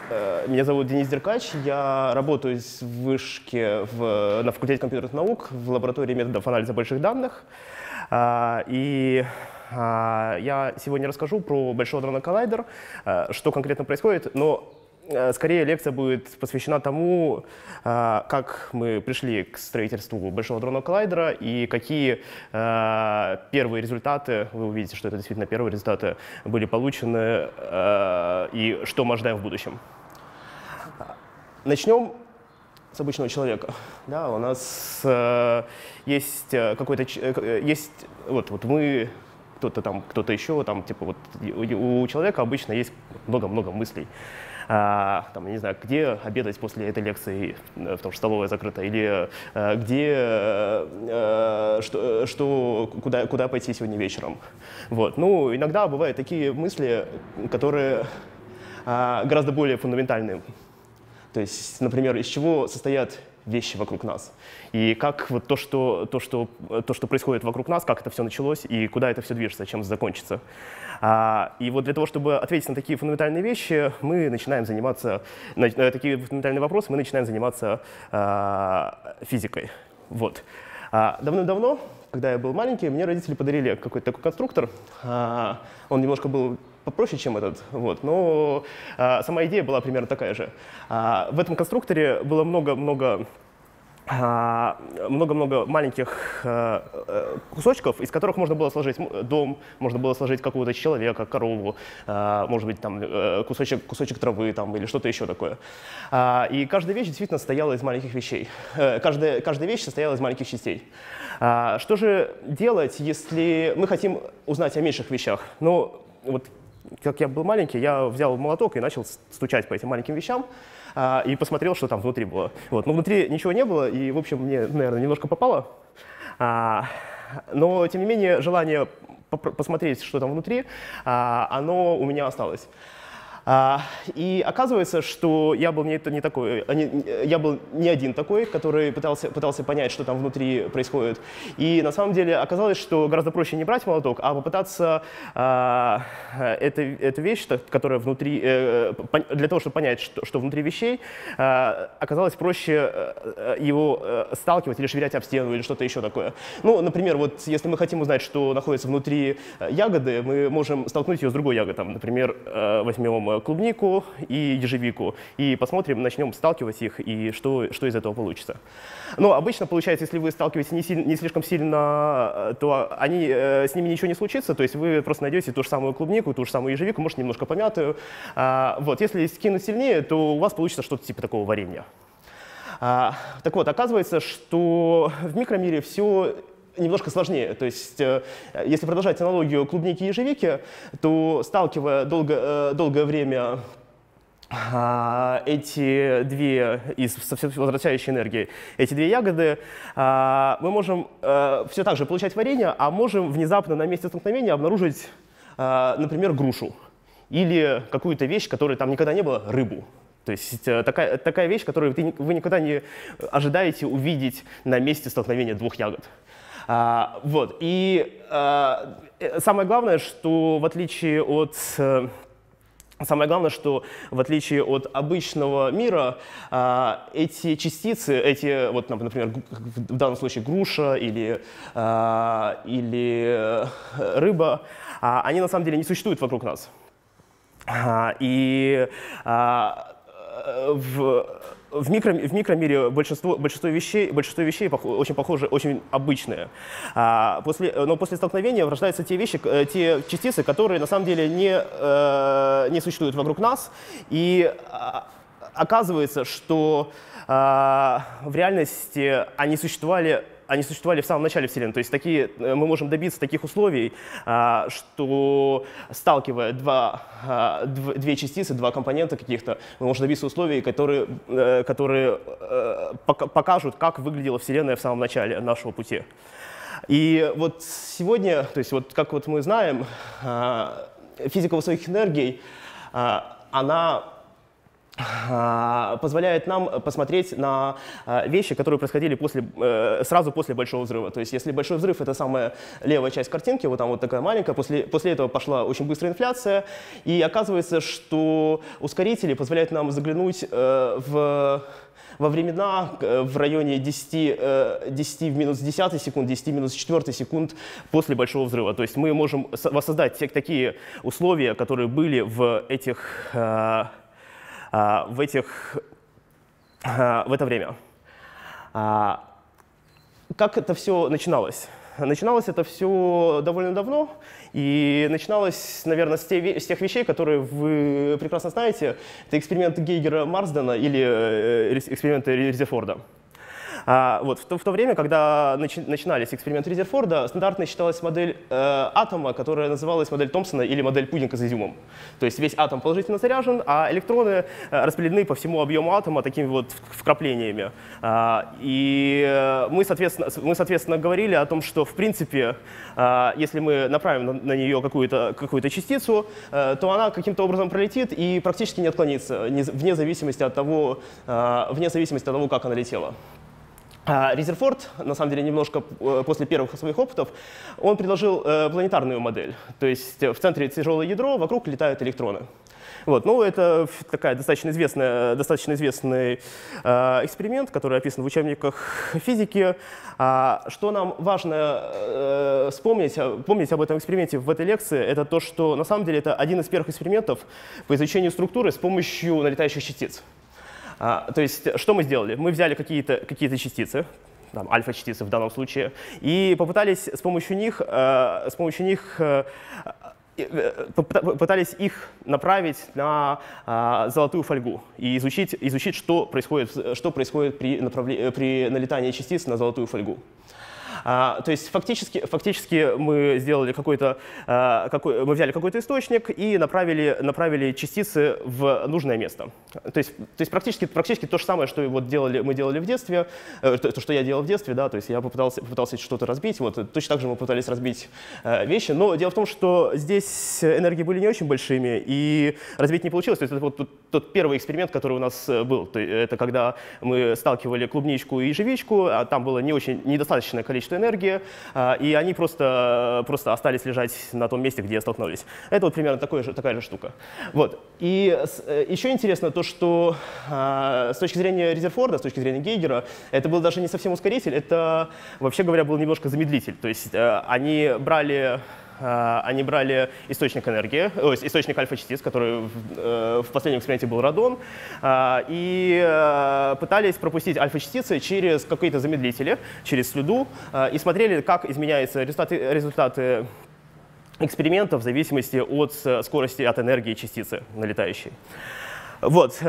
Меня зовут Денис Деркач, я работаю в Вышке на факультете компьютерных наук в лаборатории методов анализа больших данных. Я сегодня расскажу про Большой адронный коллайдер, что конкретно происходит, но скорее лекция будет посвящена тому, как мы пришли к строительству Большого адронного коллайдера и какие первые результаты, вы увидите, что это действительно первые результаты, были получены и что мы ожидаем в будущем. Начнем с обычного человека. Да, у нас есть какой-то, вот мы, кто-то там, кто-то еще, там, типа вот у человека обычно есть много-много мыслей. Там, я не знаю, где обедать после этой лекции, потому что столовая закрыта, или куда пойти сегодня вечером. Вот. Ну, иногда бывают такие мысли, которые гораздо более фундаментальные. То есть, например, из чего состоят вещи вокруг нас, и как вот то, что происходит вокруг нас, как это все началось, и куда это все движется, чем закончится. И вот для того, чтобы ответить на такие фундаментальные вещи, мы начинаем заниматься, такие фундаментальные вопросы, мы начинаем заниматься физикой. Вот. Давным-давно, когда я был маленький, мне родители подарили какой-то такой конструктор. Он немножко был попроще, чем этот, вот, но сама идея была примерно такая же. В этом конструкторе было много-много маленьких кусочков, из которых можно было сложить дом, можно было сложить какого-то человека, корову, может быть, там, кусочек травы там, или что-то еще такое. И каждая вещь действительно состояла из маленьких вещей. Каждая вещь состояла из маленьких частей. Что же делать, если мы хотим узнать о меньших вещах? Ну, вот, как я был маленький, я взял молоток и начал стучать по этим маленьким вещам и посмотрел, что там внутри было. Вот. Но внутри ничего не было, и, в общем, мне, наверное, немножко попало. Но, тем не менее, желание посмотреть, что там внутри, оно у меня осталось. И оказывается, что я был не один такой, который пытался понять, что там внутри происходит. И на самом деле оказалось, что гораздо проще не брать молоток, а попытаться эту вещь, которая внутри, для того, чтобы понять, что внутри вещей, оказалось проще его сталкивать или швырять об стену или что-то еще такое. Ну, например, вот если мы хотим узнать, что находится внутри ягоды, мы можем столкнуть ее с другой ягодой. Например, возьмем клубнику и ежевику, и посмотрим, начнем сталкивать их, и что из этого получится. Но обычно получается, если вы сталкиваете не слишком сильно, то с ними ничего не случится, то есть вы просто найдете ту же самую клубнику, ту же самую ежевику, может, немножко помятую. Вот. Если скинуть сильнее, то у вас получится что-то типа такого варенья. Так вот, оказывается, что в микромире все немножко сложнее. То есть, если продолжать аналогию клубники и ежевики, то, сталкивая долгое время эти две со возвращающей энергией, эти две ягоды, мы можем все так же получать варенье, а можем внезапно на месте столкновения обнаружить, например, грушу или какую-то вещь, которой там никогда не было, рыбу. То есть такая вещь, которую вы никогда не ожидаете увидеть на месте столкновения двух ягод. Вот. И самое главное, что в отличие от обычного мира, эти частицы, вот, например, в данном случае груша или рыба, они на самом деле не существуют вокруг нас. И в микромире большинство вещей очень похожи, очень обычные. Но после столкновения рождаются те частицы, которые на самом деле не существуют вокруг нас. И оказывается, что в реальности они существовали в самом начале Вселенной. То есть мы можем добиться таких условий, что, сталкивая две частицы, два компонента каких-то, мы можем добиться условий, которые покажут, как выглядела Вселенная в самом начале нашего пути. И вот сегодня, то есть вот как вот мы знаем, физика высоких энергий, она позволяет нам посмотреть на вещи, которые происходили сразу после Большого взрыва. То есть если Большой взрыв — это самая левая часть картинки, вот там вот такая маленькая, после этого пошла очень быстрая инфляция, и оказывается, что ускорители позволяют нам заглянуть во времена в районе 10 в минус 10 секунд, 10 в минус 4 секунд после Большого взрыва. То есть мы можем воссоздать такие условия, которые были в это время. Как это все начиналось? Начиналось это все довольно давно, и начиналось, наверное, с тех вещей, которые вы прекрасно знаете. Это эксперименты Гейгера-Марсдена или эксперименты Резерфорда. Вот, в то время, когда начинались эксперименты Резерфорда, стандартной считалась модель атома, которая называлась модель Томпсона или модель пудинга с изюмом. То есть весь атом положительно заряжен, а электроны распределены по всему объему атома такими вот вкраплениями. И мы, соответственно, говорили о том, что, в принципе, если мы направим на нее какую-то частицу, то она каким-то образом пролетит и практически не отклонится, вне зависимости от того, как она летела. Резерфорд, на самом деле, немножко после первых своих опытов, он предложил планетарную модель. То есть в центре тяжелое ядро, вокруг летают электроны. Вот. Ну, это такая достаточно известный эксперимент, который описан в учебниках физики. Что нам важно помнить об этом эксперименте в этой лекции, это то, что на самом деле это один из первых экспериментов по изучению структуры с помощью налетающих частиц. То есть, что мы сделали? Мы взяли какие-то частицы, альфа-частицы в данном случае, и попытались с помощью них направить на золотую фольгу и изучить, что происходит при налетании частиц на золотую фольгу. То есть фактически мы сделали мы взяли какой-то источник и направили частицы в нужное место. То есть практически то же самое, что мы делали в детстве, то, что я делал в детстве, да, то есть я попытался что-то разбить, вот, точно так же мы пытались разбить вещи, но дело в том, что здесь энергии были не очень большими, и разбить не получилось. То есть это вот тот первый эксперимент, который у нас был. Это когда мы сталкивали клубничку и ежевичку, а там было недостаточное количество энергии, и они просто остались лежать на том месте, где столкнулись. Это вот примерно такая же штука. Вот. И еще интересно то, что с точки зрения Резерфорда, с точки зрения Гейгера, это был даже не совсем ускоритель, это, вообще говоря, был немножко замедлитель. То есть они брали источник энергии, источник альфа-частиц, который в последнем эксперименте был радон, и пытались пропустить альфа-частицы через какие-то замедлители, через слюду, и смотрели, как изменяются результаты эксперимента в зависимости от скорости, от энергии частицы налетающей. Вот.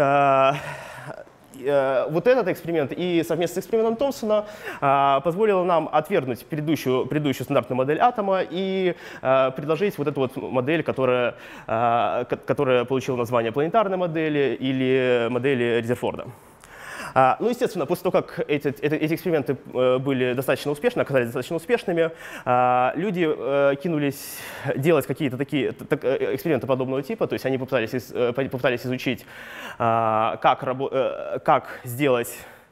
Вот этот эксперимент и совместно с экспериментом Томпсона позволило нам отвергнуть предыдущую стандартную модель атома и предложить вот эту вот модель, которая получила название планетарной модели или модели Резерфорда. Ну, естественно, после того, как эти эксперименты были оказались достаточно успешными, люди кинулись делать какие-то такие эксперименты подобного типа, то есть они попытались изучить, как сделать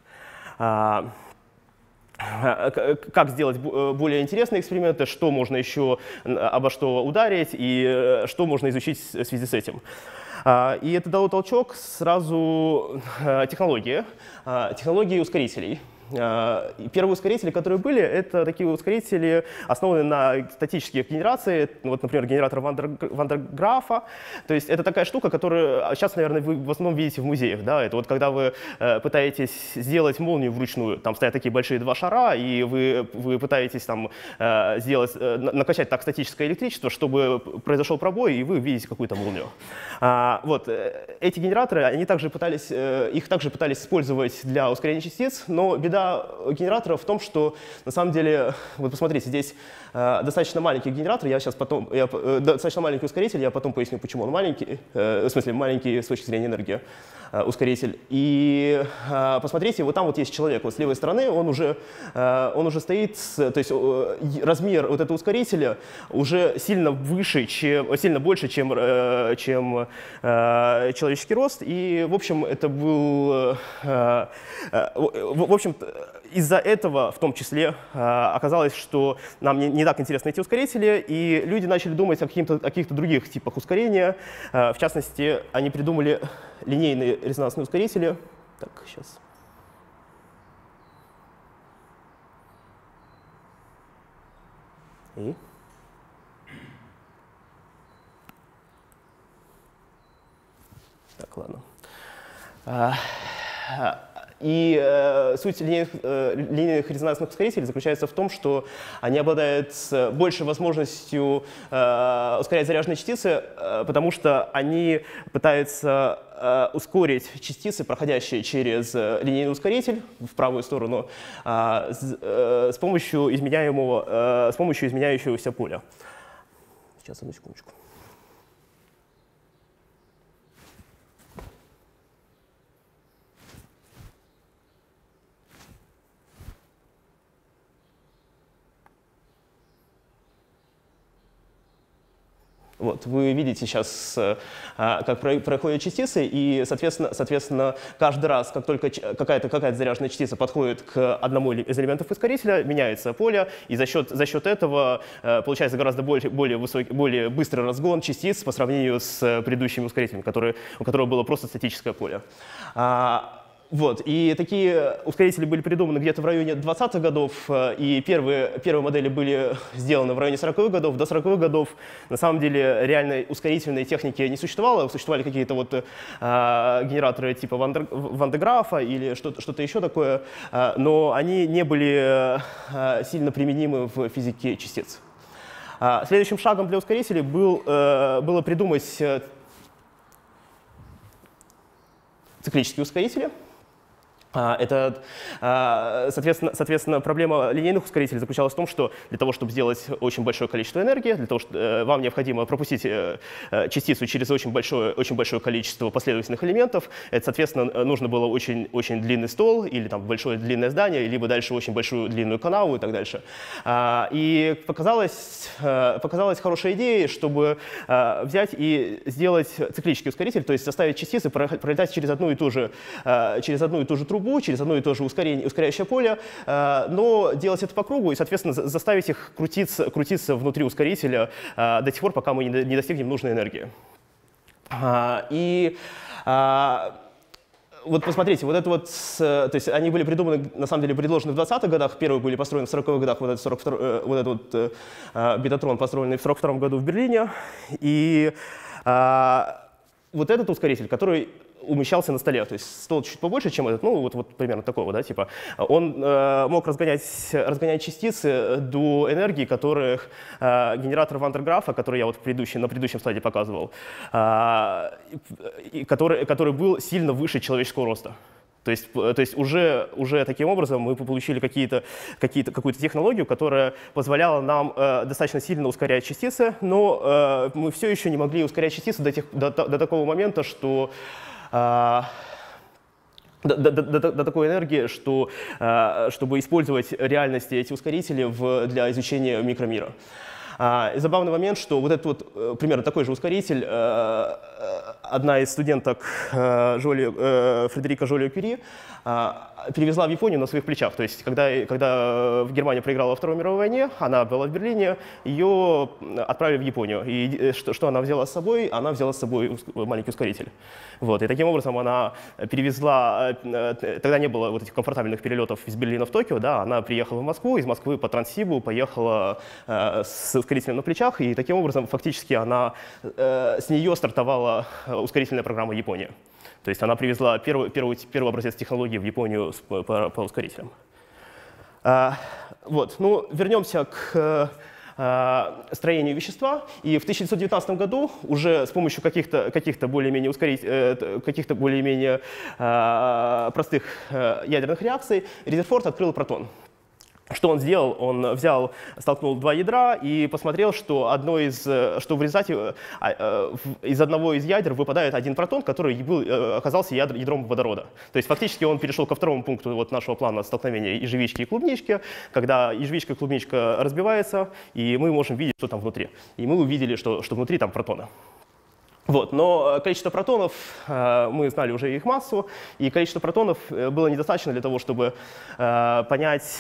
более интересные эксперименты, что можно еще обо что ударить и что можно изучить в связи с этим. И это дало толчок сразу технологии ускорителей. Первые ускорители, которые были, это такие ускорители, основанные на статических генерациях, вот, например, генератор Ван дер Графа. То есть это такая штука, которую сейчас, наверное, вы в основном видите в музеях. Да? Это вот когда вы пытаетесь сделать молнию вручную, там стоят такие большие два шара, и вы пытаетесь там накачать так статическое электричество, чтобы произошел пробой, и вы видите какую-то молнию. Вот. Эти генераторы, их также пытались использовать для ускорения частиц, но беда генератора в том, что на самом деле, вот посмотрите, здесь достаточно маленький генератор, достаточно маленький ускоритель, я потом поясню, почему он маленький, в смысле маленький с точки зрения энергии. ускоритель. И посмотрите, вот там вот есть человек, вот с левой стороны, он уже стоит, то есть размер вот этого ускорителя уже сильно выше, сильно больше, чем человеческий рост. И, в общем, это был, в общем, из-за этого, в том числе, оказалось, что нам не так интересны эти ускорители, и люди начали думать о каких-то других типах ускорения. В частности, они придумали линейные резонансные ускорители. Так, сейчас. И? Так, ладно. И суть линейных резонансных ускорителей заключается в том, что они обладают большей возможностью ускорять заряженные частицы, потому что они пытаются ускорить частицы, проходящие через линейный ускоритель в правую сторону, с помощью изменяющегося поля. Сейчас, одну секундочку. Вот, вы видите сейчас, как проходят частицы, и, соответственно, каждый раз, как только какая-то заряженная частица подходит к одному из элементов ускорителя, меняется поле, и за счет этого получается гораздо более быстрый разгон частиц по сравнению с предыдущими ускорителями, у которого было просто статическое поле. Вот, и такие ускорители были придуманы где-то в районе 20-х годов, и первые модели были сделаны в районе 40-х годов. До 40-х годов на самом деле реальной ускорительной техники не существовало. Существовали какие-то вот генераторы типа Ван де Графа или что-то еще такое, но они не были сильно применимы в физике частиц. Следующим шагом для ускорителей было придумать циклические ускорители. Соответственно, проблема линейных ускорителей заключалась в том, что для того, чтобы сделать очень большое количество энергии, для того, что вам необходимо пропустить частицу через очень большое количество последовательных элементов, это, соответственно, нужно было очень длинный стол или там большое длинное здание, либо дальше очень большую длинную канаву и так дальше. И показалась хорошая идея, чтобы взять и сделать циклический ускоритель, то есть заставить частицы пролетать через одну и ту же трубу, через одно и то же ускоряющее поле, но делать это по кругу и, соответственно, заставить их крутиться внутри ускорителя до тех пор, пока мы не достигнем нужной энергии. Вот посмотрите, вот это вот, то есть они были придуманы, на самом деле, предложены в 20-х годах, первые были построены в 40-х годах, вот этот бетатрон построенный в 42-м году в Берлине, и вот этот ускоритель, который умещался на столе, то есть стол чуть побольше, чем этот, ну вот примерно такого, да, типа, он мог разгонять частицы до энергии, которых генератор Ван де Графа, который я вот на предыдущем слайде показывал, который был сильно выше человеческого роста. То есть уже таким образом мы получили какую-то технологию, которая позволяла нам достаточно сильно ускорять частицы, но мы все еще не могли ускорять частицы до такого момента, что до такой энергии, чтобы использовать реальности эти ускорители для изучения микромира. И забавный момент, что вот этот вот примерно такой же ускоритель одна из студенток Фредерика Жолио-Кюри перевезла в Японию на своих плечах. То есть, когда Германия проиграла во Второй мировой войне, она была в Берлине, ее отправили в Японию. И что она взяла с собой? Она взяла с собой маленький ускоритель. Вот. И таким образом она перевезла, тогда не было вот этих комфортабельных перелетов из Берлина в Токио, да, она приехала в Москву, из Москвы по Транссибу поехала с ускорителем на плечах, и таким образом фактически с нее стартовала ускорительная программа Японии. То есть она привезла первый образец технологии в Японию по ускорителям. Вот. Ну, вернемся к строению вещества. И в 1919 году уже с помощью каких-то более-менее простых ядерных реакций Резерфорд открыл протон. Что он сделал? Он столкнул два ядра и посмотрел, что в результате из одного из ядер выпадает один протон, который оказался ядром водорода. То есть фактически он перешел ко второму пункту вот нашего плана столкновения ежевички и клубнички, когда ежевичка и клубничка разбиваются, и мы можем видеть, что там внутри. И мы увидели, что внутри там протоны. Вот, но количество протонов, мы знали уже их массу, и количество протонов было недостаточно для того, чтобы понять,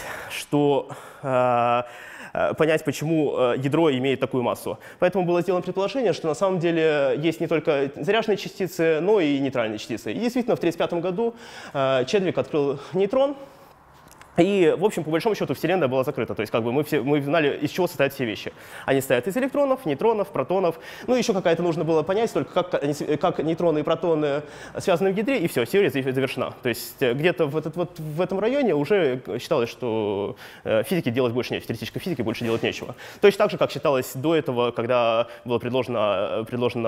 почему ядро имеет такую массу. Поэтому было сделано предположение, что на самом деле есть не только заряженные частицы, но и нейтральные частицы. И действительно, в 1935 году Чедвик открыл нейтрон. И, в общем, по большому счету, Вселенная была закрыта. То есть как бы мы знали, из чего состоят все вещи. Они состоят из электронов, нейтронов, протонов. Ну, еще какая-то нужно было понять, только как нейтроны и протоны связаны в ядре, и все, теория завершена. То есть где-то в этом районе уже считалось, что физики делать больше нечего, теоретической физики больше делать нечего. Точно так же, как считалось до этого, когда была предложена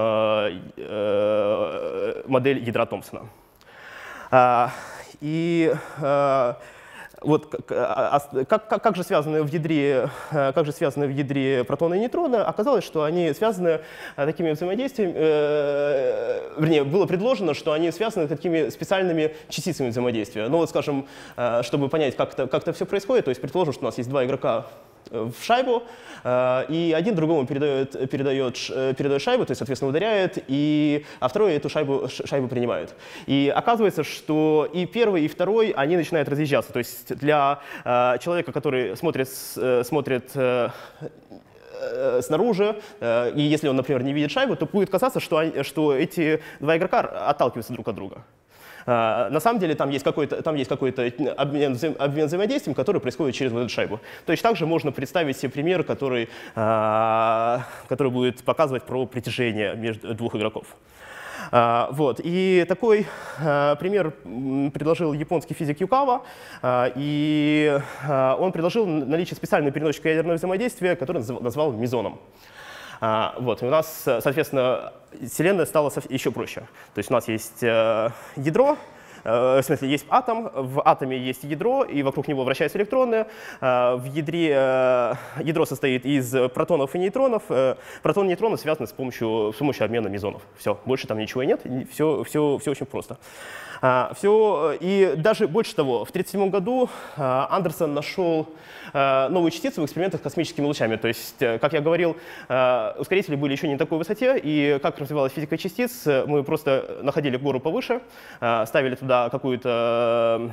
модель ядра Томпсона. Вот как же связаны в ядре протоны и нейтроны? Оказалось, что они связаны такими взаимодействиями, вернее, было предложено, что они связаны такими специальными частицами взаимодействия. Ну вот, скажем, чтобы понять, как это все происходит, то есть предположим, что у нас есть два игрока в шайбу, и один другому передает шайбу, то есть, соответственно, ударяет, а второй эту шайбу принимает. И оказывается, что и первый, и второй, они начинают разъезжаться. То есть для человека, который смотрит снаружи, и если он, например, не видит шайбу, то будет казаться, что эти два игрока отталкиваются друг от друга. На самом деле там есть какой-то обмен взаимодействием, который происходит через вот эту шайбу. То есть также можно представить себе пример, который будет показывать про притяжение между двух игроков. Вот. И такой пример предложил японский физик Юкава, и он предложил наличие специального переносчика ядерного взаимодействия, который назвал мезоном. Вот. И у нас, соответственно, Вселенная стала еще проще. То есть у нас есть ядро, в смысле, есть атом, в атоме есть ядро, и вокруг него вращаются электроны. В ядре ядро состоит из протонов и нейтронов. Протоны и нейтроны связаны с помощью обмена мезонов. Все, больше там ничего нет, все очень просто. И даже больше того, в 1937 году Андерсон нашел новые частицы в экспериментах с космическими лучами. То есть, как я говорил, ускорители были еще не на такой высоте, и как развивалась физика частиц, мы просто находили гору повыше, ставили туда какой-то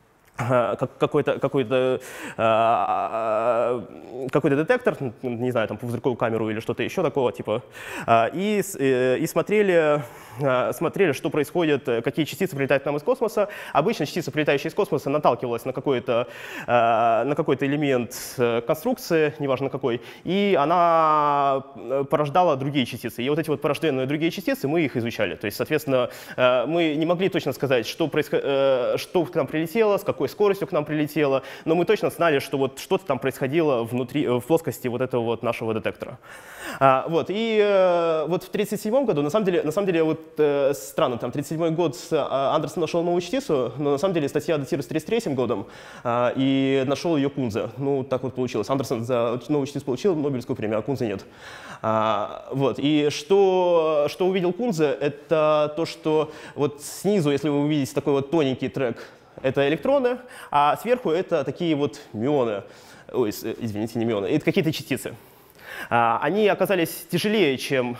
детектор, не знаю, там пузырьковую камеру или что-то еще такого типа, и смотрели, что происходит, какие частицы прилетают к нам из космоса. Обычно частица, прилетающая из космоса, наталкивалась на какой-то элемент конструкции, неважно какой, и она порождала другие частицы. И вот эти вот порожденные другие частицы, мы их изучали. То есть, соответственно, мы не могли точно сказать, что к нам прилетело, с какой скоростью к нам прилетело, но мы точно знали, что вот что-то там происходило внутри, в плоскости вот этого вот нашего детектора. Вот. И вот в 1937 году, на самом деле вот странно, там 1937 год Андерсон нашел новую частицу, но на самом деле статья датируется 1933 годом, и нашел ее Кунзе. Ну, так вот получилось. Андерсон за новую частицу получил Нобелевскую премию, а Кунзе нет. Вот. И что увидел Кунзе, это то, что вот снизу, если вы увидите такой вот тоненький трек, это электроны, а сверху это такие вот мюоны. Ой, извините, не мюоны, это какие-то частицы. Они оказались тяжелее, чем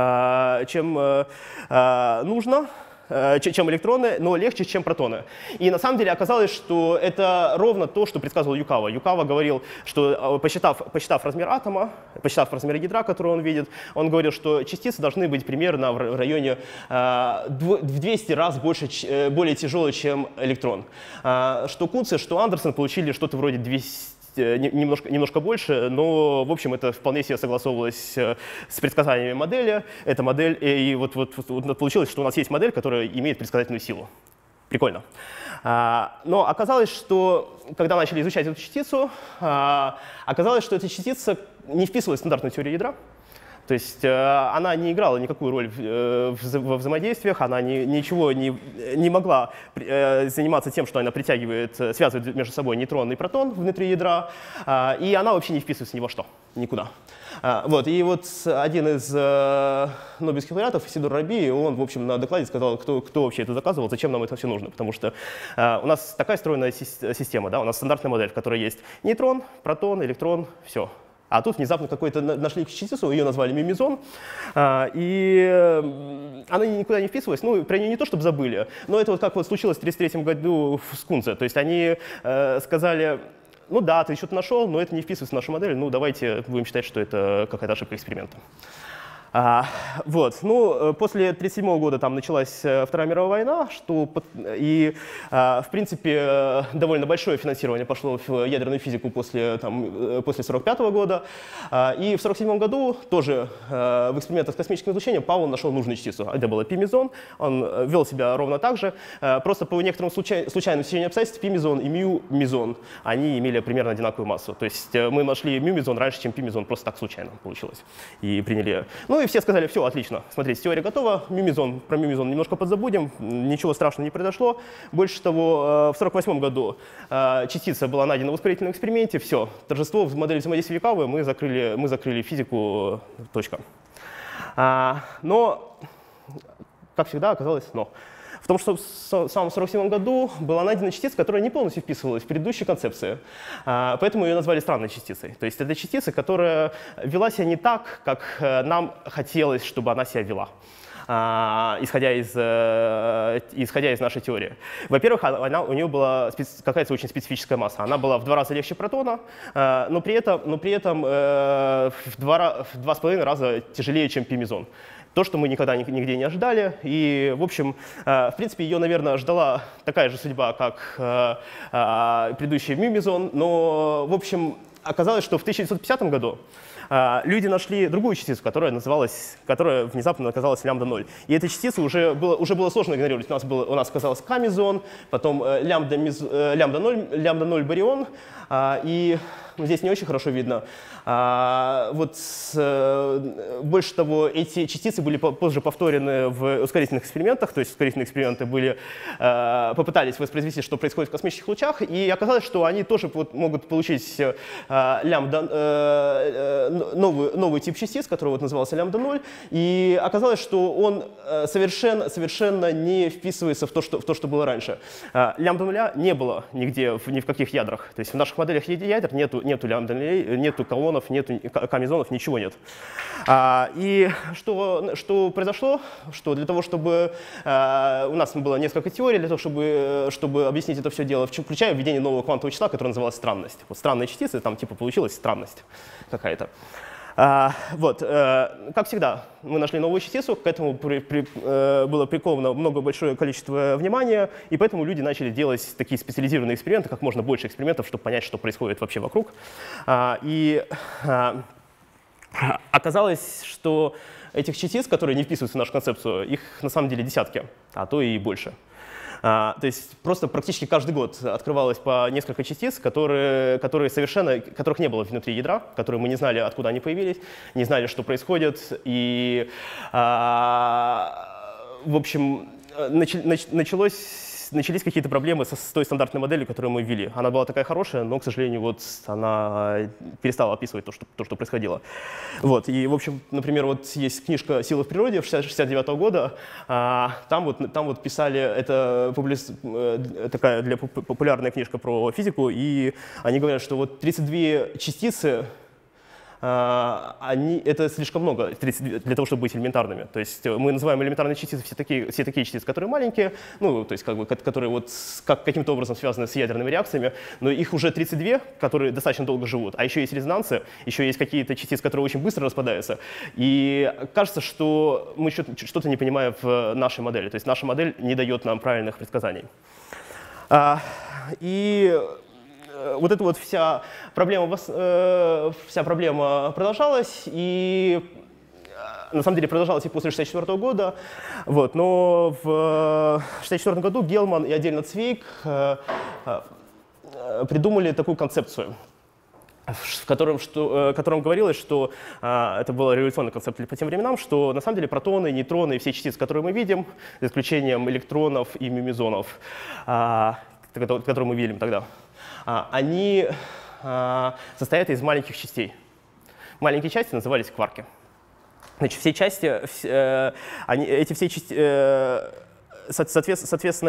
нужно, чем электроны, но легче, чем протоны. И на самом деле оказалось, что это ровно то, что предсказывал Юкава. Юкава говорил, что посчитав размер атома, посчитав размер ядра, который он видит, он говорил, что частицы должны быть примерно в районе в 200 раз более тяжелые, чем электрон. Что Кунце, что Андерсон получили что-то вроде 200, немножко больше, но, в общем, это вполне себе согласовывалось с предсказаниями модели. Эта модель, и вот получилось, что у нас есть модель, которая имеет предсказательную силу. Прикольно. Но оказалось, что когда начали изучать эту частицу, оказалось, что эта частица не вписывалась в стандартную теорию ядра. То есть она не играла никакую роль во взаимодействиях, она ничего не могла заниматься тем, что она притягивает, связывает между собой нейтрон и протон внутри ядра, и она вообще не вписывается ни во что, никуда. Вот, и вот один из нобелевских лауреатов, Исидор Раби, он, в общем, на докладе сказал, кто вообще это доказывал, зачем нам это все нужно, потому что у нас такая стройная система, да, у нас стандартная модель, в которой есть нейтрон, протон, электрон, все. А тут внезапно какой-то нашли частицу, ее назвали мимезон, и она никуда не вписывалась. Ну, про нее не то чтобы забыли, но это вот как вот случилось в 1933 году в Кунце. То есть они сказали, ну да, ты что-то нашел, но это не вписывается в нашу модель, ну давайте будем считать, что это какая-то ошибка эксперимента. Вот. Ну, после 1937 года там началась Вторая мировая война, и, в принципе, довольно большое финансирование пошло в ядерную физику после 1945 года. И в 1947 году тоже в экспериментах с космическим излучением Паул нашел нужную частицу. Это было пи-мезон. Он вел себя ровно так же. Просто по некоторым случайным стечениям обстоятельств пи-мезон и мю-мезон, они имели примерно одинаковую массу. То есть мы нашли мю-мезон раньше, чем пи-мезон, просто так случайно получилось. И приняли. Ну и все сказали, все, отлично, смотрите, теория готова, про мимезон немножко подзабудем, ничего страшного не произошло. Больше того, в 1948 году частица была найдена в ускорительном эксперименте, все, торжество в модели взаимодействия Юкавы, мы закрыли физику, точка. Но, как всегда, оказалось но. В том, что в самом 1947 году была найдена частица, которая не полностью вписывалась в предыдущие концепции. Поэтому ее назвали странной частицей. То есть это частица, которая вела себя не так, как нам хотелось, чтобы она себя вела, исходя из нашей теории. Во-первых, у нее была какая-то очень специфическая масса. Она была в 2 раза легче протона, но при этом в 2,5 раза тяжелее, чем пи-мезон. То, что мы никогда нигде не ожидали. И, в общем, в принципе, ее, наверное, ждала такая же судьба, как предыдущий мю-мезон. Но, в общем, оказалось, что в 1950 году люди нашли другую частицу, которая внезапно оказалась лямбда-0. И эта частица уже было сложно игнорировать. У нас оказалось к-мезон, потом лямбда-0 барион. И здесь не очень хорошо видно. Больше того, эти частицы были позже повторены в ускорительных экспериментах, то есть ускорительные эксперименты попытались воспроизвести, что происходит в космических лучах, и оказалось, что они тоже могут получить новый тип частиц, который назывался лямбда-0, и оказалось, что он совершенно не вписывается в то, что было раньше. Лямбда-0 не было нигде, ни в каких ядрах. То есть в наших моделях ядер нету лямбда-0, нету колонов, нету к-мезонов, ничего нет. И что произошло? Что для того, чтобы у нас было несколько теорий, для того, чтобы объяснить это все дело, включая введение нового квантового числа, которое называлось странность. Вот странные частицы, там типа получилась странность какая-то. Как всегда, мы нашли новую частицу, к этому было приковано большое количество внимания, и поэтому люди начали делать такие специализированные эксперименты, как можно больше экспериментов, чтобы понять, что происходит вообще вокруг. И оказалось, что этих частиц, которые не вписываются в нашу концепцию, их на самом деле десятки, а то и больше. То есть просто практически каждый год открывалось по несколько частиц, которых не было внутри ядра, которые мы не знали, откуда они появились, не знали, что происходит. И, в общем, начались какие-то проблемы с той стандартной моделью, которую мы ввели. Она была такая хорошая, но, к сожалению, она перестала описывать то, что происходило. И, в общем, например, есть книжка «Силы в природе» 1969 года. Там писали, это такая популярная книжка про физику, и они говорят, что 32 частицы, это слишком много для того, чтобы быть элементарными. То есть мы называем элементарные частицы все такие частицы, которые маленькие, то есть которые каким-то образом связаны с ядерными реакциями, но их уже 32, которые достаточно долго живут. А еще есть резонансы, еще есть какие-то частицы, которые очень быстро распадаются. И кажется, что мы что-то не понимаем в нашей модели. То есть наша модель не дает нам правильных предсказаний. И эта вся проблема продолжалась, и на самом деле продолжалась и после 1964 года. Но в 1964 году Гелман и отдельно Цвейк придумали такую концепцию. в котором говорилось, что это был революционный концепт по тем временам, что на самом деле протоны, нейтроны и все частицы, которые мы видим, за исключением электронов и мемезонов, которые мы видели тогда, они состоят из маленьких частей. Маленькие части назывались кварки. Значит, все части, эти все части, соответственно,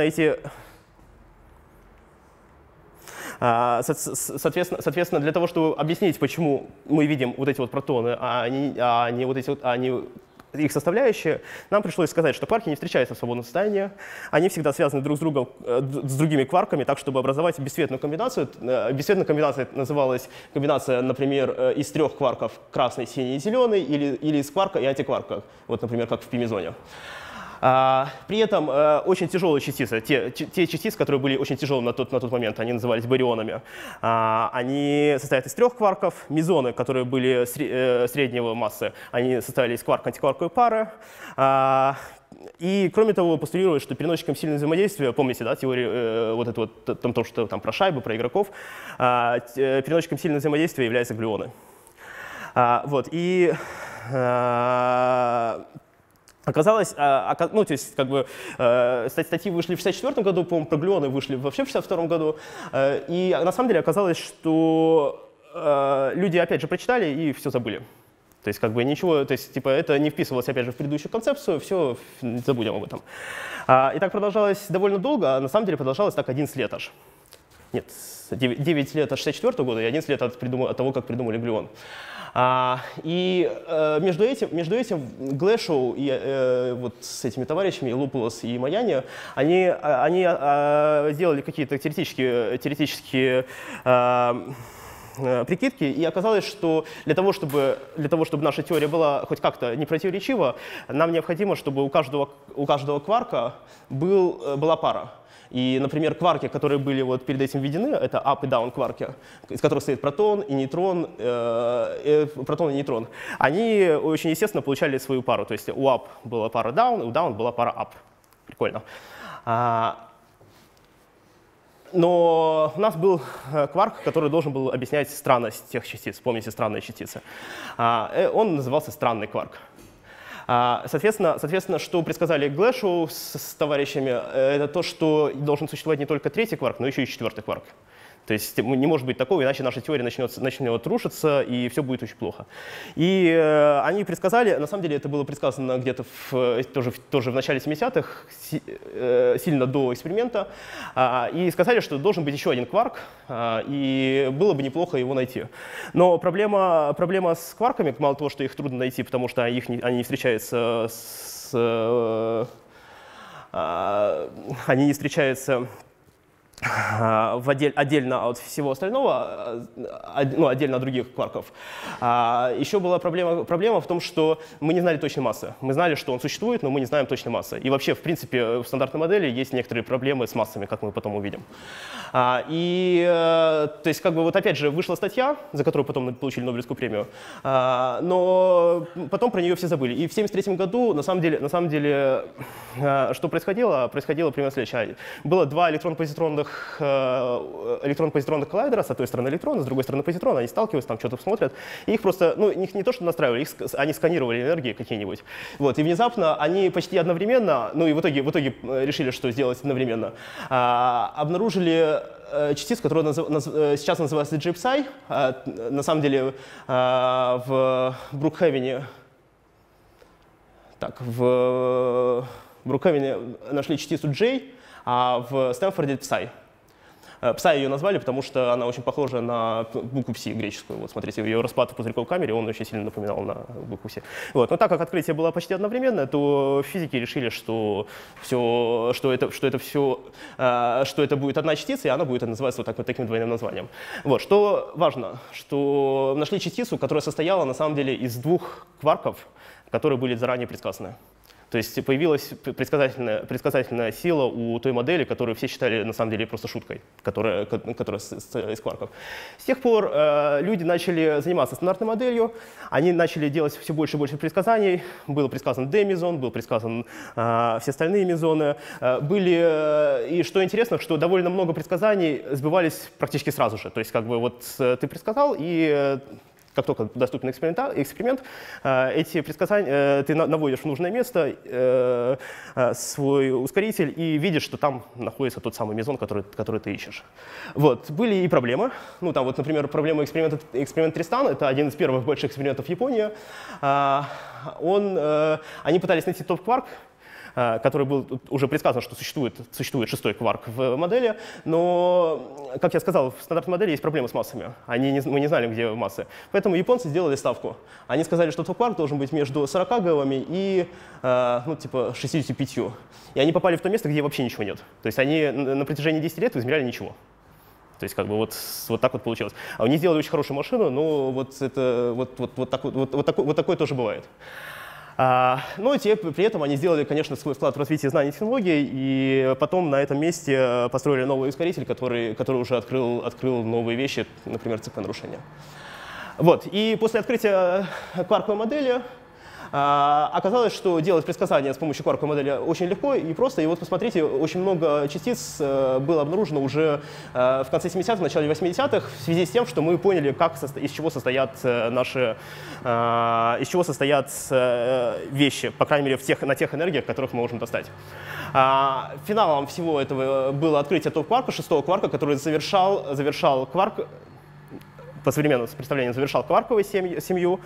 для того, чтобы объяснить, почему мы видим вот эти вот протоны, а не вот эти вот, их составляющие, нам пришлось сказать, что кварки не встречаются в свободном состоянии, они всегда связаны друг с другом, с другими кварками, так, чтобы образовать бесцветную комбинацию. Бесцветная комбинация называлась комбинация, например, из 3 кварков красный, синий и зеленый, или из кварка и антикварка, вот, например, как в пимезоне. При этом очень тяжелые частицы, те частицы, которые были очень тяжелыми на тот момент, они назывались барионами, они состоят из 3 кварков. Мезоны, которые были среднего массы, они состояли из кварк-антикварковой пары. И, кроме того, постулировали, что переносчиком сильного взаимодействия, помните, да, теорию вот это вот, то, что там про шайбы, про игроков, переносчиком сильного взаимодействия являются глюоны. Вот, и оказалось, ну, то есть, как бы, статьи вышли в 1964 году, по-моему, про глюоны вышли вообще в 1962 году, и на самом деле оказалось, что люди, опять же, прочитали и все забыли. То есть, как бы, ничего, то есть, типа, это не вписывалось, опять же, в предыдущую концепцию, все, забудем об этом. И так продолжалось довольно долго, а на самом деле продолжалось так 11 лет аж. Нет, 9 лет от 1964 года и 11 лет от того, как придумали глюон. И между этим Глэшоу и вот с этими товарищами, Лупулос и Маяни, они сделали какие-то теоретические прикидки, и оказалось, что для того, чтобы наша теория была хоть как-то непротиворечива, нам необходимо, чтобы у каждого кварка была пара. И, например, кварки, которые были вот перед этим введены, это up и down кварки, из которых стоит протон и нейтрон, они очень естественно получали свою пару. То есть у up была пара down, у down была пара up. Прикольно. Но у нас был кварк, который должен был объяснять странность тех частиц. Помните странные частицы? Он назывался странный кварк. Соответственно, что предсказали Глэшоу с товарищами, это то, что должен существовать не только 3-й кварк, но еще и 4-й кварк. То есть не может быть такого, иначе наша теория начнет рушиться, и все будет очень плохо. И они предсказали, на самом деле это было предсказано где-то тоже в начале 70-х, сильно до эксперимента, и сказали, что должен быть еще один кварк, и было бы неплохо его найти. Но проблема с кварками, мало того, что их трудно найти, потому что они не встречаются отдельно от всего остального, ну, отдельно от других кварков. Еще была проблема в том, что мы не знали точной массы. Мы знали, что он существует, но мы не знаем точной массы. И вообще, в принципе, в стандартной модели есть некоторые проблемы с массами, как мы потом увидим. То есть, как бы, вот опять же, вышла статья, за которую потом получили Нобелевскую премию, но потом про нее все забыли. И в 1973 году, на самом деле, что происходило? Происходило примерно следующее. Было 2 электронно-позитронных коллайдера, с одной стороны электроны, с другой стороны позитроны, они сталкиваются, там что-то смотрят, и их просто, ну, их не то, что настраивали, они сканировали энергии какие-нибудь. Вот, и внезапно они почти одновременно, ну и в итоге решили, что сделать одновременно, обнаружили частицу, которая сейчас называется GPSI, на самом деле в Брукхевене нашли частицу J, а в Стэнфорде Psi. Psi ее назвали, потому что она очень похожа на букву Psi греческую. Вот смотрите, ее распад в пузырьковой камере, он очень сильно напоминал на букву Psi. Вот. Но так как открытие было почти одновременно, то физики решили, что это будет одна частица, и она будет называться вот таким двойным названием. Вот. Что важно, что нашли частицу, которая состояла на самом деле из 2 кварков, которые были заранее предсказаны. То есть появилась предсказательная сила у той модели, которую все считали на самом деле просто шуткой, которая из кварков. С тех пор люди начали заниматься стандартной моделью, они начали делать все больше и больше предсказаний. Был предсказан D-мезон, был предсказан все остальные мезоны. И что интересно, что довольно много предсказаний сбывались практически сразу же. То есть как бы вот ты предсказал, и как только доступен эксперимент, эти предсказания ты наводишь в нужное место свой ускоритель и видишь, что там находится тот самый мезон, который ты ищешь. Вот. Были и проблемы. Ну, там вот, например, проблема эксперимент Тристан — это один из первых больших экспериментов в Японии. Они пытались найти топ-кварк, который был уже предсказан, что существует шестой кварк в модели, но, как я сказал, в стандартной модели есть проблемы с массами. Мы не знали, где массы. Поэтому японцы сделали ставку. Они сказали, что топ-кварк должен быть между 40 гэллами и типа 65. И они попали в то место, где вообще ничего нет. То есть они на протяжении 10 лет измеряли ничего. То есть как бы вот так вот получилось. А они сделали очень хорошую машину, но вот такое тоже бывает. Но при этом они сделали, конечно, свой вклад в развитие знаний и технологий, и потом на этом месте построили новый ускоритель, который уже открыл новые вещи, например, ЦП нарушения. Вот. И после открытия кварковой модели оказалось, что делать предсказания с помощью кварковой модели очень легко и просто. И вот посмотрите, очень много частиц было обнаружено уже в конце 70-х, начале 80-х в связи с тем, что мы поняли, из чего состоят вещи, по крайней мере, на тех энергиях, которых мы можем достать. Финалом всего этого было открытие топ-кварка, шестого кварка, который завершал кварк, по современному представлению, завершал кварковую семью.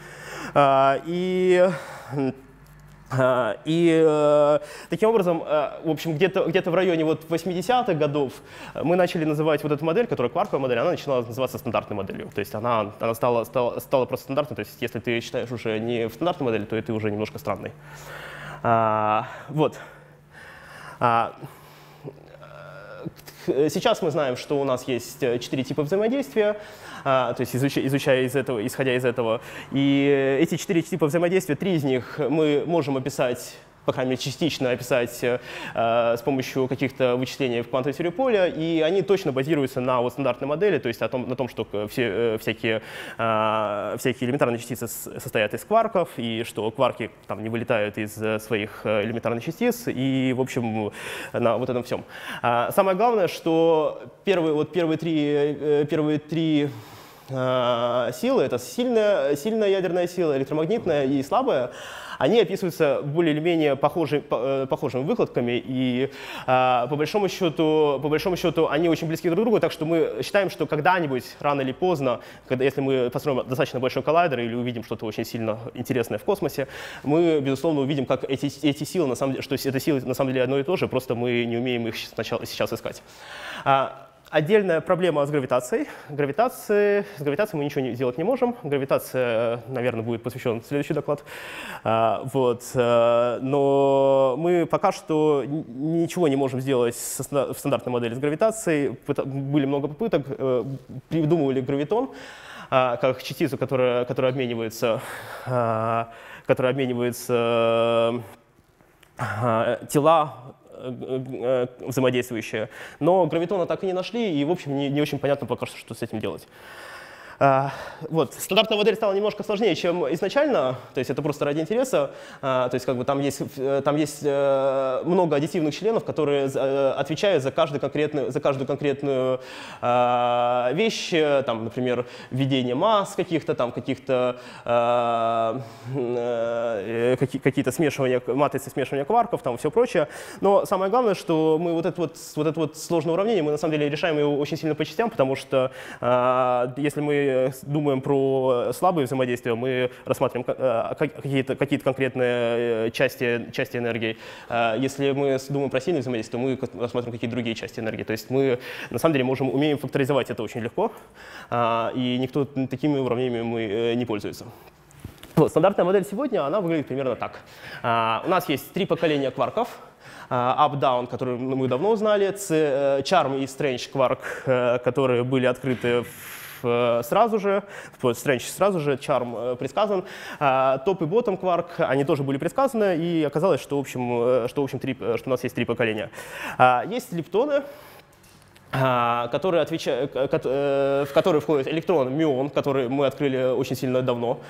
Таким образом, в общем, где-то в районе 80-х годов мы начали называть вот эту модель, которая кварковая модель, она начала называться стандартной моделью. То есть она стала просто стандартной. То есть если ты считаешь уже не в стандартной модели, то ты уже немножко странный. Вот. Сейчас мы знаем, что у нас есть 4 типа взаимодействия, то есть исходя из этого. И эти 4 типа взаимодействия, 3 из них мы можем описать, по крайней мере, частично описать с помощью каких-то вычислений в квантовой теории поля, и они точно базируются на стандартной модели, то есть на том, что всякие элементарные частицы состоят из кварков, и что кварки там не вылетают из своих элементарных частиц, и, в общем, на вот этом всем. Самое главное, что первые три силы — это сильная ядерная сила, электромагнитная и слабая. Они описываются более или менее похожими выкладками, и по большому счету они очень близки друг к другу, так что мы считаем, что когда-нибудь, рано или поздно, если мы построим достаточно большой коллайдер или увидим что-то очень сильно интересное в космосе, мы, безусловно, увидим, как эти силы, на самом деле, что это силы на самом деле одно и то же, просто мы не умеем их сейчас искать. Отдельная проблема с гравитацией. С гравитацией мы ничего делать не можем. Гравитация, наверное, будет посвящен следующий доклад. Но мы пока что ничего не можем сделать в стандартной модели с гравитацией. Были много попыток, придумывали гравитон как частицу, которая обменивается тела взаимодействующие. Но гравитона так и не нашли, и, в общем, не очень понятно пока что с этим делать. Вот. Стандартная модель стала немножко сложнее, чем изначально, то есть это просто ради интереса. То есть как бы там есть много аддитивных членов, которые отвечают за каждую конкретную вещь, там, например, введение масс какие-то смешивания, матрицы смешивания кварков, там все прочее. Но самое главное, что мы вот это сложное уравнение, мы на самом деле решаем его очень сильно по частям, потому что если мы думаем про слабые взаимодействия, мы рассматриваем какие-то конкретные части энергии. Если мы думаем про сильные взаимодействия, мы рассматриваем какие-то другие части энергии. То есть мы на самом деле умеем факторизовать это очень легко, и никто такими уравнениями не пользуется. Вот, стандартная модель сегодня, она выглядит примерно так. У нас есть 3 поколения кварков. Up-down, который мы давно знали, Charm и Strange кварк, которые были открыты сразу же, Strange сразу же, Charm предсказан. Топ и ботом Quark, они тоже были предсказаны, и оказалось, что, в общем, что у нас есть 3 поколения. Есть лептоны, в который входит электрон мюон, который мы открыли очень сильно давно,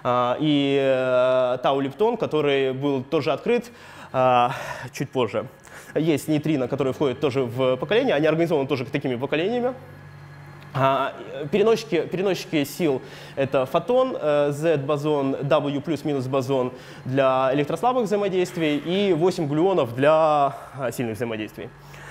и тау-лептон, который был тоже открыт чуть позже. Есть нейтрино, которые входят тоже в поколение, они организованы тоже такими поколениями. Переносчики сил — это фотон, Z-бозон, W плюс-минус бозон для электрослабых взаимодействий и 8 глюонов для сильных взаимодействий.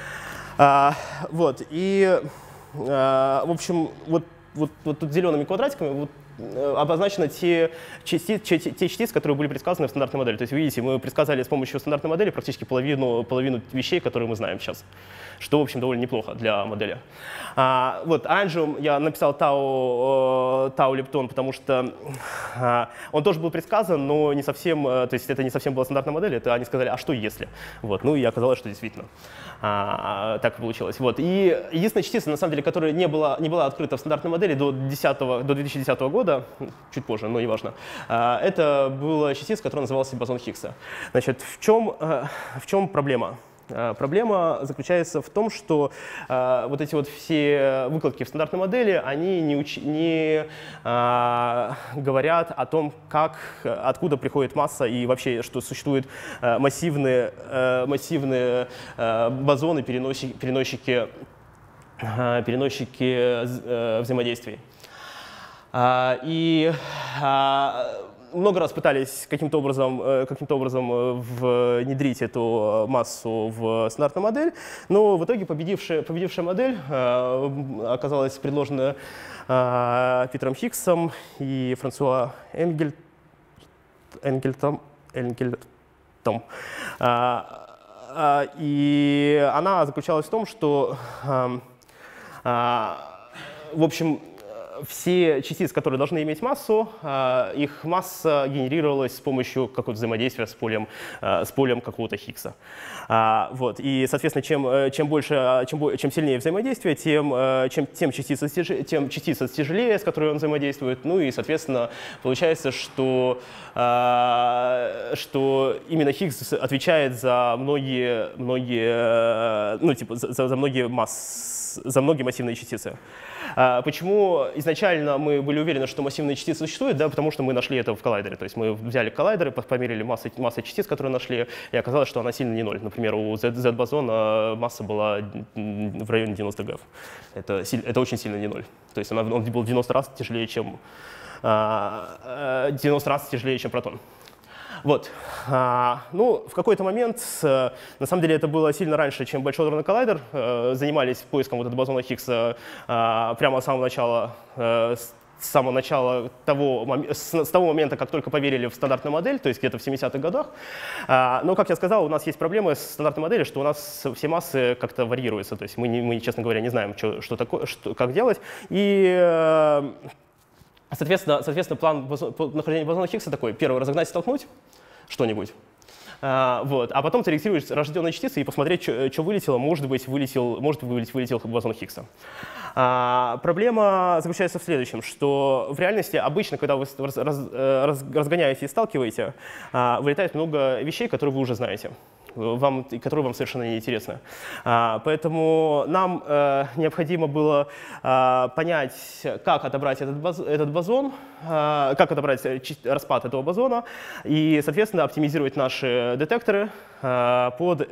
Вот, и, в общем, вот тут зелеными квадратиками обозначены те частицы, которые были предсказаны в стандартной модели. То есть, видите, мы предсказали с помощью стандартной модели практически половину вещей, которые мы знаем сейчас, что, в общем, довольно неплохо для модели. Вот, Angum я написал тау-лептон, потому что он тоже был предсказан, но не совсем, то есть это не совсем была стандартная модель, это они сказали, а что если? Вот, ну и оказалось, что действительно так получилось. Вот. И единственная частица, на самом деле, которая не была открыта в стандартной модели до 2010 года, чуть позже, но неважно, это была частица, которая называлась бозон Хиггса. Значит, в чем проблема? Проблема заключается в том, что вот эти вот все выкладки в стандартной модели, они не говорят о том, откуда приходит масса и вообще, что существуют массивные бозоны, переносчики взаимодействий. И много раз пытались каким-то образом внедрить эту массу в стандартную модель, но в итоге победившая модель оказалась предложена Питером Хиггсом и Франсуа Энгельтом. И она заключалась в том, что, в общем, все частицы, которые должны иметь массу, их масса генерировалась с помощью какого-то взаимодействия с полем какого-то Хиггса. Вот. И, соответственно, чем сильнее взаимодействие, тем частица тяжелее, с которой он взаимодействует. Ну и, соответственно, получается, что именно Хиггс отвечает за многие массивные частицы. Почему изначально мы были уверены, что массивные частицы существуют? Да, потому что мы нашли это в коллайдере. То есть мы взяли коллайдеры, померили массу частиц, которые нашли, и оказалось, что она сильно не ноль. Например, у Z-бозона масса была в районе 90 ГeV. Это очень сильно не ноль. То есть он был 90 раз тяжелее, чем протон. Вот. Ну, в какой-то момент, на самом деле это было сильно раньше, чем Большой адронный коллайдер, занимались поиском вот этого бозона Хиггса прямо с того момента, как только поверили в стандартную модель, то есть где-то в 70-х годах. Но, как я сказал, у нас есть проблемы с стандартной моделью, что у нас все массы как-то варьируются, то есть мы, честно говоря, не знаем, что такое, как делать. И соответственно, план нахождения бозона Хиггса такой: первый — разогнать и столкнуть что-нибудь. Вот. А потом корректировать рожденные частицы и посмотреть, что вылетело. Может быть, вылетел бозон Хиггса. Проблема заключается в следующем, что в реальности обычно, когда вы разгоняете и сталкиваете, вылетает много вещей, которые вы уже знаете, которые вам совершенно не интересны. Поэтому нам необходимо было понять, как отобрать этот бозон, как отобрать распад этого бозона и, соответственно, оптимизировать наши детекторы под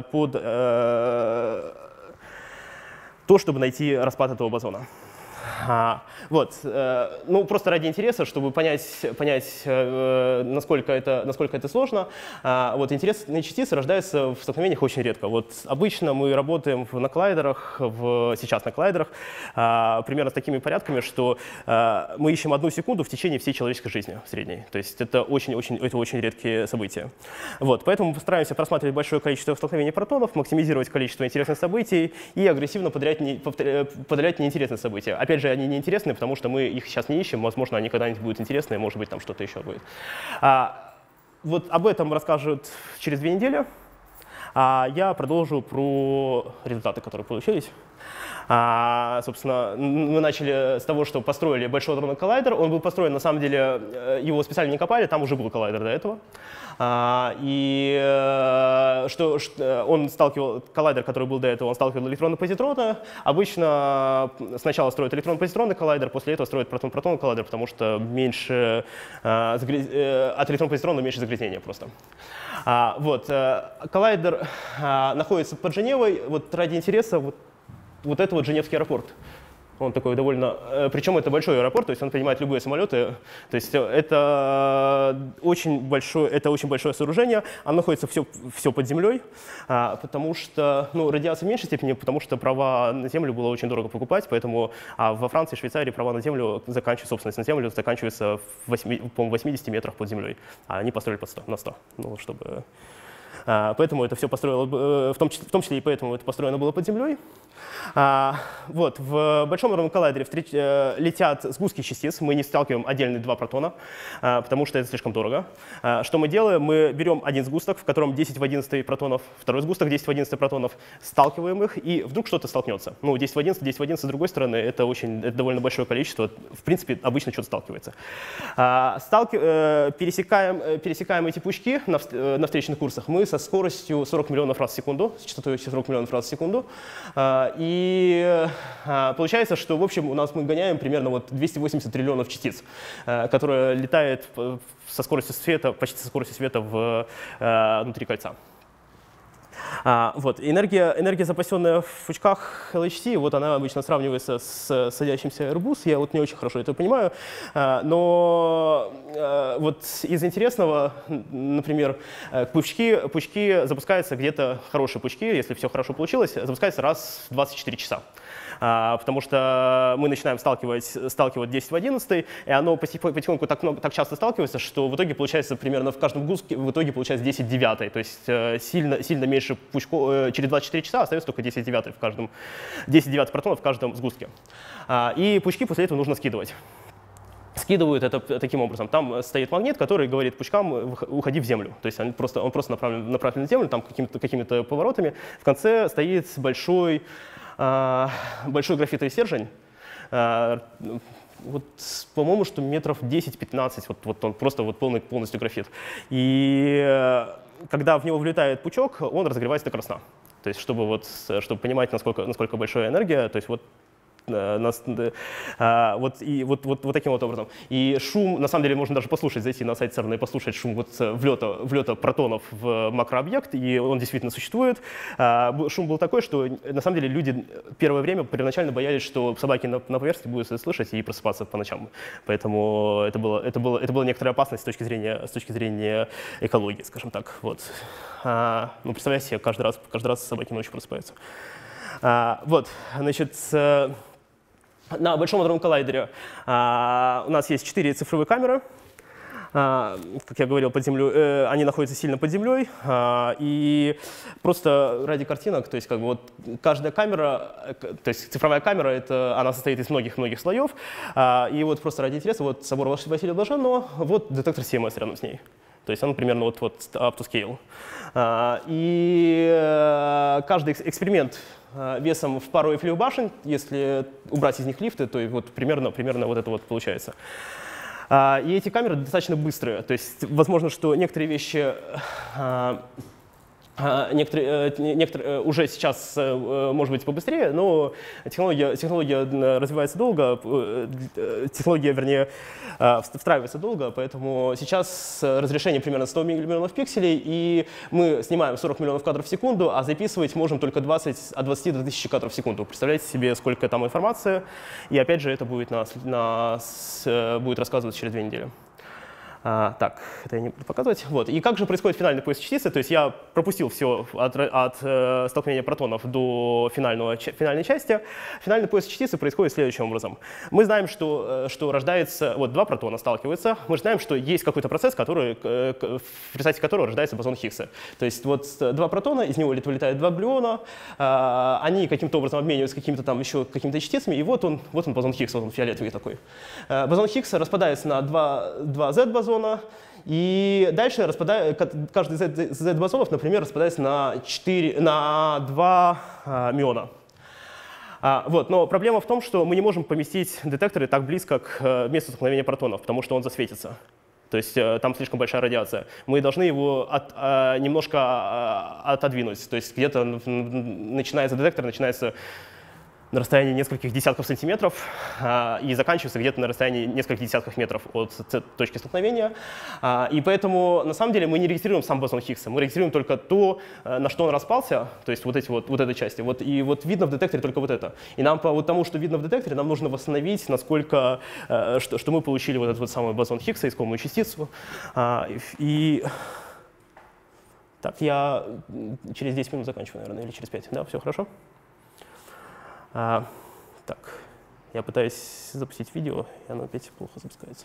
то, чтобы найти распад этого бозона. Вот. Ну, просто ради интереса, чтобы понять, насколько это сложно. Вот, интересные частицы рождаются в столкновениях очень редко. Вот, обычно мы работаем на коллайдерах, сейчас на коллайдерах, примерно с такими порядками, что мы ищем 1 секунду в течение всей человеческой жизни в средней. То есть это очень редкие события. Вот, поэтому мы постараемся просматривать большое количество столкновений протонов, максимизировать количество интересных событий и агрессивно подавлять неинтересные события. Опять же, они неинтересны, потому что мы их сейчас не ищем, возможно, они когда-нибудь будут интересны, может быть, там что-то еще будет. Вот об этом расскажут через 2 недели. а я продолжу про результаты, которые получились. Собственно, мы начали с того, что построили Большой адронный коллайдер. Он был построен, на самом деле, его специально не копали, там уже был коллайдер до этого. Он сталкивал, коллайдер, который был до этого, он сталкивал электроны-позитроны. Обычно сначала строят электрон-позитронный коллайдер, после этого строят протон-протонный коллайдер, потому что меньше, от электрон-позитрона меньше загрязнения просто. Коллайдер находится под Женевой. Вот ради интереса, вот это вот Женевский аэропорт. Он такой довольно... Причем это большой аэропорт, то есть он принимает любые самолеты. То есть это очень большое сооружение. Оно находится все под землей, потому что... радиация в меньшей степени, потому что права на землю было очень дорого покупать, поэтому во Франции и Швейцарии права на землю, собственность на землю заканчивается в 80 метрах под землей. А они построили на 100. Поэтому это все построено, в том числе и поэтому это построено было под землей. В Большом адронном коллайдере летят сгустки частиц, мы не сталкиваем отдельные два протона, потому что это слишком дорого. Что мы делаем? Мы берем один сгусток, в котором 10 в 11 протонов, второй сгусток 10 в 11 протонов, сталкиваем их, и вдруг что-то столкнется. 10 в 11, 10 в 11 с другой стороны, это довольно большое количество, в принципе, обычно что-то сталкивается. Пересекаем эти пучки на встречных курсах мы со скоростью 40 миллионов раз в секунду, с частотой 40 миллионов раз в секунду. И получается, что в общем мы гоняем примерно 280 триллионов частиц, которые летают со скоростью света, почти со скоростью света внутри кольца. Энергия, запасенная в пучках LHC, она обычно сравнивается с садящимся Airbus. Я не очень хорошо это понимаю, но из интересного, например, пучки запускаются где-то, хорошие пучки, если все хорошо получилось, запускаются раз в 24 часа. Потому что мы начинаем сталкивать 10 в 11, и оно потихоньку так часто сталкивается, что в итоге получается примерно в каждом гуске получается 10 девятый, то есть сильно меньше пучков, через 24 часа остается только 10 девятых 10 девятых протонов в каждом сгустке. И пучки после этого нужно скидывать. Скидывают это таким образом. Там стоит магнит, который говорит пучкам «уходи в землю». То есть он просто направлен на землю, там какими-то поворотами. В конце стоит большой графитовый стержень, по-моему, что метров 10-15, он просто полностью графит. И когда в него влетает пучок, он разогревается до красна. То есть чтобы понимать, насколько большая энергия, то есть таким образом. И шум, на самом деле, можно даже послушать, зайти на сайт CERN и послушать шум влета протонов в макрообъект, и он действительно существует. Шум был такой, что на самом деле люди первое время первоначально боялись, что собаки на поверхности будут это слышать и просыпаться по ночам. Поэтому это была некоторая опасность с точки зрения экологии, скажем так. Представляете себе, каждый раз собаки ночью просыпаются. На Большом адронном коллайдере у нас есть 4 цифровые камеры. Как я говорил, под землей, они находятся сильно под землей. И просто ради картинок, то есть каждая камера, то есть цифровая камера, она состоит из многих слоев. И просто ради интереса, собор Василия Блаженного, детектор CMS рядом с ней. То есть он примерно up to scale. И каждый эксперимент весом в пару Эйфелевых башен, если убрать из них лифты, то примерно это получается. И эти камеры достаточно быстрые. То есть возможно, что некоторые вещи уже сейчас, может быть, побыстрее, но технология развивается долго, встраивается долго, поэтому сейчас разрешение примерно 100 миллионов пикселей, и мы снимаем 40 миллионов кадров в секунду, а записывать можем только от 20 до 1000 кадров в секунду. Представляете себе, сколько там информации, и опять же это будет рассказываться через 2 недели. Так, это я не буду показывать. И как же происходит финальный поиск частицы? То есть я пропустил все от столкновения протонов до финальной части. Финальный поиск частицы происходит следующим образом. Мы знаем, что рождается, два протона сталкиваются. Мы знаем, что есть какой-то процесс, в результате которого рождается бозон Хиггса. То есть два протона, из него вылетают два глюона, они каким-то образом обмениваются какими-то частицами, и он бозон Хиггса, он фиолетовый такой. Бозон Хиггса распадается на два Z-бозона, И дальше каждый из Z-бозонов, например, распадается на 2 миона. Вот. Но проблема в том, что мы не можем поместить детекторы так близко к месту столкновения протонов, потому что он засветится. То есть там слишком большая радиация. Мы должны его немножко отодвинуть. То есть где-то детектор начинается на расстоянии нескольких десятков сантиметров и заканчивается где-то на расстоянии нескольких десятков метров от точки столкновения. И поэтому, на самом деле, мы не регистрируем сам бозон Хиггса, мы регистрируем только то, на что он распался, то есть вот этой части. И вот видно в детекторе только вот это. И нам по тому, что видно в детекторе, нам нужно восстановить, насколько, что мы получили вот этот вот самый бозон Хиггса, искомую частицу. И так, я через 10 минут заканчиваю, наверное, или через 5. Да, все хорошо? Так, я пытаюсь запустить видео, и оно опять плохо запускается.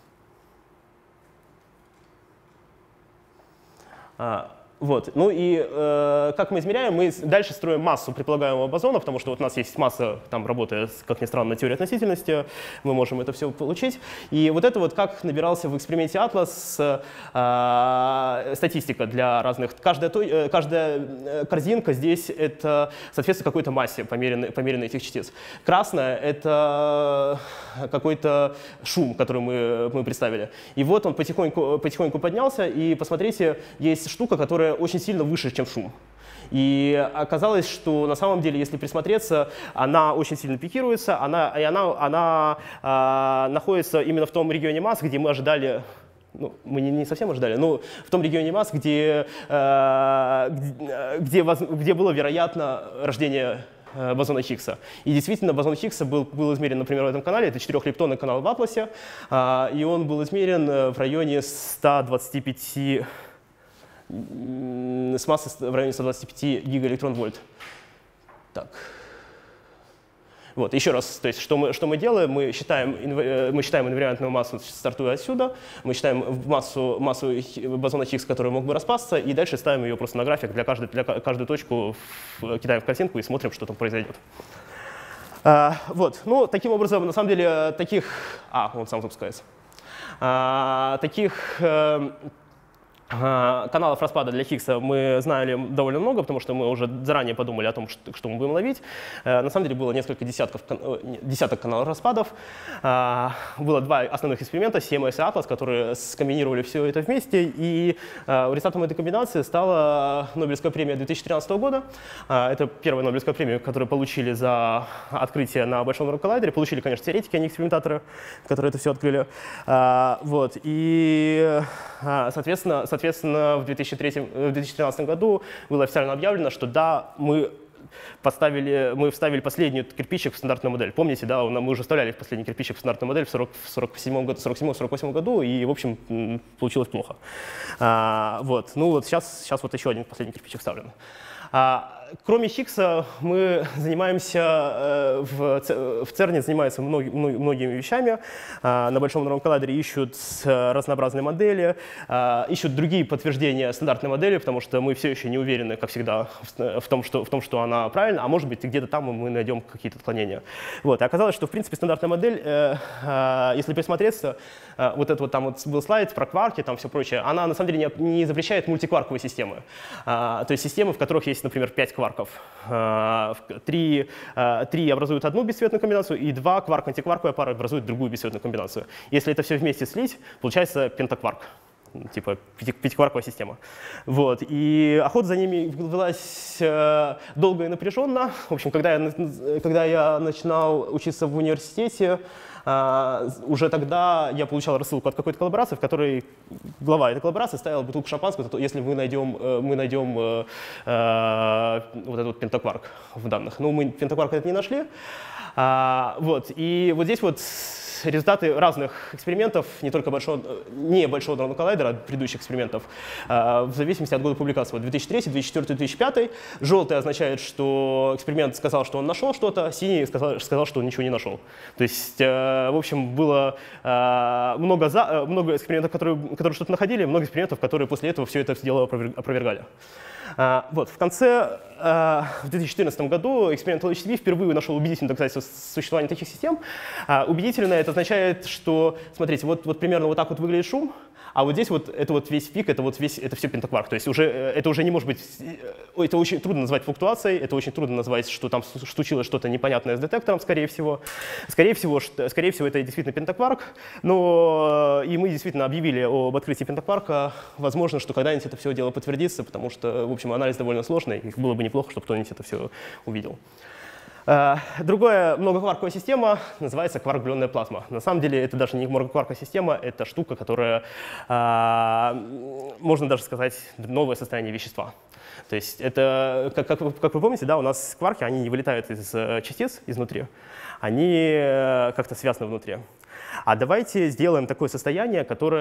Вот. Ну и как мы измеряем? Мы дальше строим массу предполагаемого бозона, потому что вот у нас есть масса, там работая, как ни странно, на теории относительности, мы можем это все получить. И вот это вот как набирался в эксперименте Atlas статистика для разных. Каждая корзинка здесь это соответствует какой-то массе, померенной этих частиц. Красная — это какой-то шум, который мы представили. И вот он потихоньку поднялся, и посмотрите, есть штука, которая очень сильно выше, чем шум. И оказалось, что на самом деле, если присмотреться, она очень сильно пикируется, она находится именно в том регионе масс, где мы ожидали, ну, мы не совсем ожидали, но в том регионе масс, где было вероятно рождение бозона Хиггса. И действительно, бозон Хиггса был измерен, например, в этом канале, это 4-лептонный канал в Атласе, и он был измерен в районе 125, с массой в районе 125 гигаэлектрон-вольт. Так. Вот, еще раз, то есть, что мы делаем? Мы считаем инвариантную массу, стартуя отсюда, мы считаем массу бозона Хиггса, который мог бы распасться, и дальше ставим ее просто на график, для каждую точку кидаем в картинку и смотрим, что там произойдет. Вот, ну, таким образом, на самом деле, он сам запускается. Таких каналов распада для Хиггса мы знали довольно много, потому что мы уже заранее подумали о том, что мы будем ловить. На самом деле было несколько десяток каналов распадов. Было 2 основных эксперимента, CMS и Atlas, которые скомбинировали все это вместе. И результатом этой комбинации стала Нобелевская премия 2013 года. Это первая Нобелевская премия, которую получили за открытие на Большом hadron коллайдере. Получили, конечно, теоретики, а не экспериментаторы, которые это все открыли. Вот. И, соответственно, в 2013 году было официально объявлено, что да, мы вставили последний кирпичик в стандартную модель. Помните, да, мы уже вставляли последний кирпичик в стандартную модель в 1947-1948 году, и, в общем, получилось плохо. Вот. Ну вот сейчас вот еще один последний кирпичик вставлен. Кроме Хиггса мы занимаемся, в ЦЕРНе занимаются многими вещами. На Большом hadron коллайдере ищут разнообразные модели, ищут другие подтверждения стандартной модели, потому что мы все еще не уверены, как всегда, в том, что она правильна, а может быть, где-то там мы найдем какие-то отклонения. Вот. И оказалось, что, в принципе, стандартная модель, если присмотреться, вот это вот там вот был слайд про кварки, там все прочее, она на самом деле не запрещает мультикварковые системы. То есть системы, в которых есть, например, 5 кварков. 3 образуют одну бесцветную комбинацию, и 2 кварк-антикварковая пара образуют другую бесцветную комбинацию. Если это все вместе слить, получается пентакварк, типа пятикварковая система. Вот. И охота за ними велась долго и напряженно. В общем, когда я начинал учиться в университете, уже тогда я получал рассылку от какой-то коллаборации, в которой глава этой коллаборации ставила бутылку шампанского, если мы найдем вот этот вот пентакварк в данных. Но мы пентакварк это не нашли. Вот. И вот здесь вот результаты разных экспериментов, не только Большого hadron коллайдера, а предыдущих экспериментов, в зависимости от года публикации. Вот 2003, 2004, 2005. Желтый означает, что эксперимент сказал, что он нашел что-то, синий сказал, что он ничего не нашел. То есть, в общем, было много экспериментов, которые что-то находили, много экспериментов, которые после этого все это дело опровергали. Вот, в конце, в 2014 году эксперимент LHCb впервые нашел убедительное доказательство существования таких систем. Убедительно это означает, что, смотрите, вот примерно вот так вот выглядит шум, а вот здесь вот это вот весь пик, это все пентакварк. То есть это уже не может быть, это очень трудно назвать флуктуацией, это очень трудно назвать, что там случилось что-то непонятное с детектором, скорее всего. Скорее всего, это действительно пентакварк, но и мы действительно объявили об открытии пентакварка. Возможно, что когда-нибудь это все дело подтвердится, потому что, в общем, анализ довольно сложный, и было бы неплохо, чтобы кто-нибудь это все увидел. Другая многокварковая система называется кварк-глюонная плазма. На самом деле это даже не многокварковая система, это штука, которая, можно даже сказать, новое состояние вещества. То есть это, как вы помните, да, у нас кварки, они не вылетают из частиц изнутри, они как-то связаны внутри. А давайте сделаем такое состояние,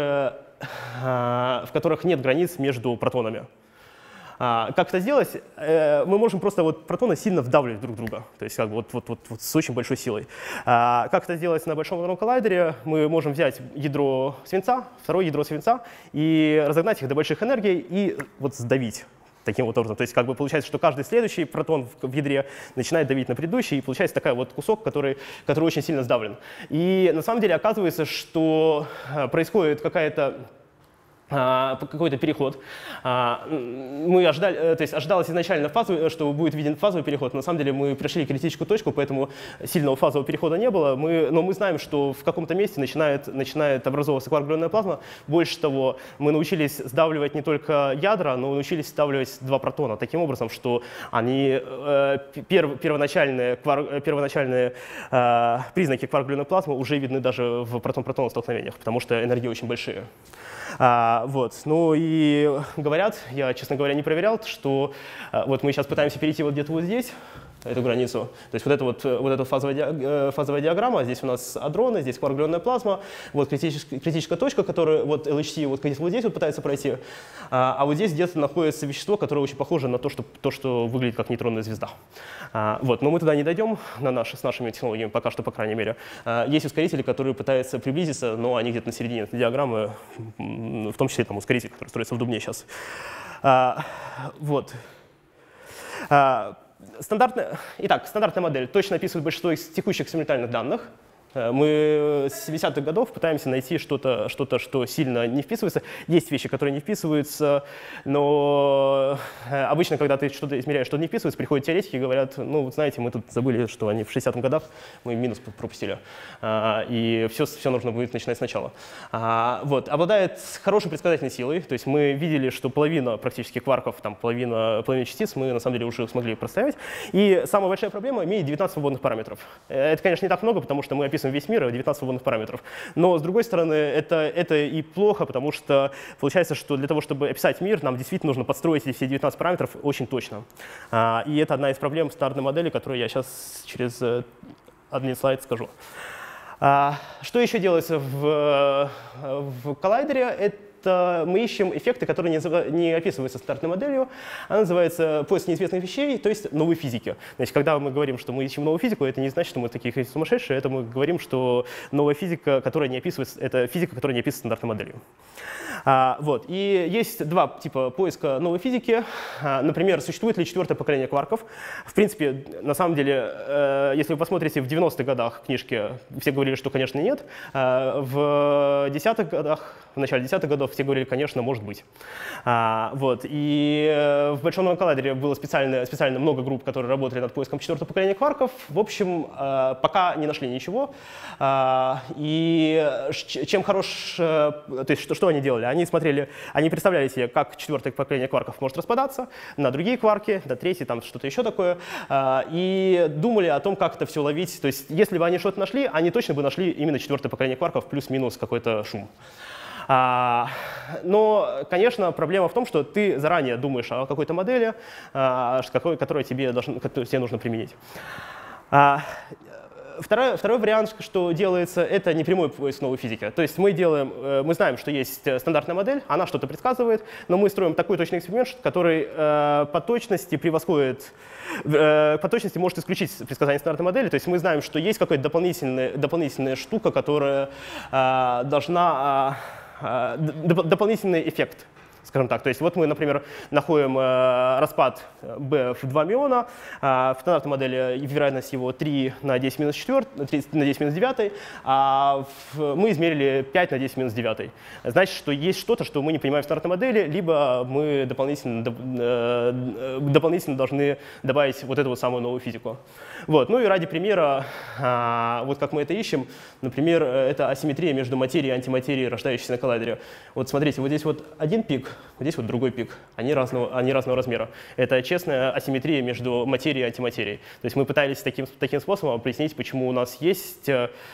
в которых нет границ между протонами. Как это сделать? Мы можем просто протоны сильно вдавливать друг друга, то есть как бы с очень большой силой. Как это сделать на Большом адронном коллайдере? Мы можем взять ядро свинца, второе ядро свинца, и разогнать их до больших энергий и сдавить. Таким вот образом. То есть как бы получается, что каждый следующий протон в ядре начинает давить на предыдущий, и получается такой вот кусок, который очень сильно сдавлен. И на самом деле оказывается, что происходит какой-то переход. Мы ожидали, то есть ожидалось изначально что будет виден фазовый переход. На самом деле мы пришли к критическую точку, поэтому сильного фазового перехода не было. Но мы знаем, что в каком-то месте начинает образовываться кварк-глюонная плазма. Больше того, мы научились сдавливать не только ядра, но научились сдавливать два протона таким образом, что они первоначальные признаки кварк-глюонной плазмы уже видны даже в протон-протон столкновениях, потому что энергии очень большие. Ну и говорят, я, честно говоря, не проверял, что мы сейчас пытаемся перейти где-то вот здесь, эту границу. То есть вот эта фазовая диаграмма, здесь у нас адроны, здесь кварк-глюонная плазма, вот критическая точка, которая LHC вот здесь пытается пройти, а вот здесь где-то находится вещество, которое очень похоже на то, что выглядит как нейтронная звезда. Но мы туда не дойдем с нашими технологиями, пока что, по крайней мере. Есть ускорители, которые пытаются приблизиться, но они где-то на середине этой диаграммы, в том числе там ускоритель, который строится в Дубне сейчас. Стандартная модель точно описывает большинство из текущих экспериментальных данных. Мы с 70-х годов пытаемся найти что-то, что сильно не вписывается. Есть вещи, которые не вписываются, но обычно, когда ты что-то измеряешь, что не вписывается, приходят теоретики и говорят, знаете, мы тут забыли, что они в 60-х годах, мы минус пропустили, и все нужно будет начинать сначала. Обладает хорошей предсказательной силой, то есть мы видели, что половина практически кварков, половина частиц мы на самом деле уже смогли проставить. И самая большая проблема имеет 19 свободных параметров. Это, конечно, не так много, потому что мы описываем весь мир, 19 свободных параметров. Но, с другой стороны, это и плохо, потому что получается, что для того, чтобы описать мир, нам действительно нужно подстроить эти все 19 параметров очень точно. И это одна из проблем стандартной модели, которую я сейчас через один слайд скажу. Что еще делается в коллайдере? Мы ищем эффекты, которые не описываются стандартной моделью. Она называется поиск неизвестных вещей, то есть новой физики. Значит, когда мы говорим, что мы ищем новую физику, это не значит, что мы такие сумасшедшие, это мы говорим, что новая физика, которая не описывается, это физика, которая не описывается стандартной моделью. И есть два типа поиска новой физики. Например, существует ли четвертое поколение кварков. В принципе, на самом деле, если вы посмотрите в 90-х годах книжки, все говорили, что, конечно, нет. В начале 10-х годов все говорили, конечно, может быть. И в Большом коллайдере было специально много групп, которые работали над поиском четвертого поколения кварков. В общем, пока не нашли ничего. И чем хорош, то есть что они делали? Они представляли себе, как четвертое поколение кварков может распадаться на другие кварки, на третий, там что-то еще такое, и думали о том, как это все ловить. То есть если бы они что-то нашли, они точно бы нашли именно четвертое поколение кварков плюс-минус какой-то шум. Но, конечно, проблема в том, что ты заранее думаешь о какой-то модели, которую тебе нужно применить. Второй вариант, что делается, это непрямой поиск новой физики. То есть мы знаем, что есть стандартная модель, она что-то предсказывает, но мы строим такой точный эксперимент, который по точности может исключить предсказание стандартной модели. То есть мы знаем, что есть какая-то дополнительная штука, которая дополнительный эффект. скажем так. То есть вот мы, например, находим распад B в 2 миона, в стандартной модели вероятность его 3 на 10 минус 4, 3 на 10 минус 9, а мы измерили 5 на 10 минус 9. Значит, что есть что-то, что мы не понимаем в стандартной модели, либо мы дополнительно должны добавить вот эту вот самую новую физику. Вот. Ну и ради примера, вот как мы это ищем, например, это асимметрия между материей и антиматерией, рождающейся на коллайдере. Вот смотрите, вот здесь вот один пик, вот здесь вот другой пик, они разного размера. Это честная асимметрия между материей и антиматерией. То есть мы пытались таким способом прояснить, почему у нас есть...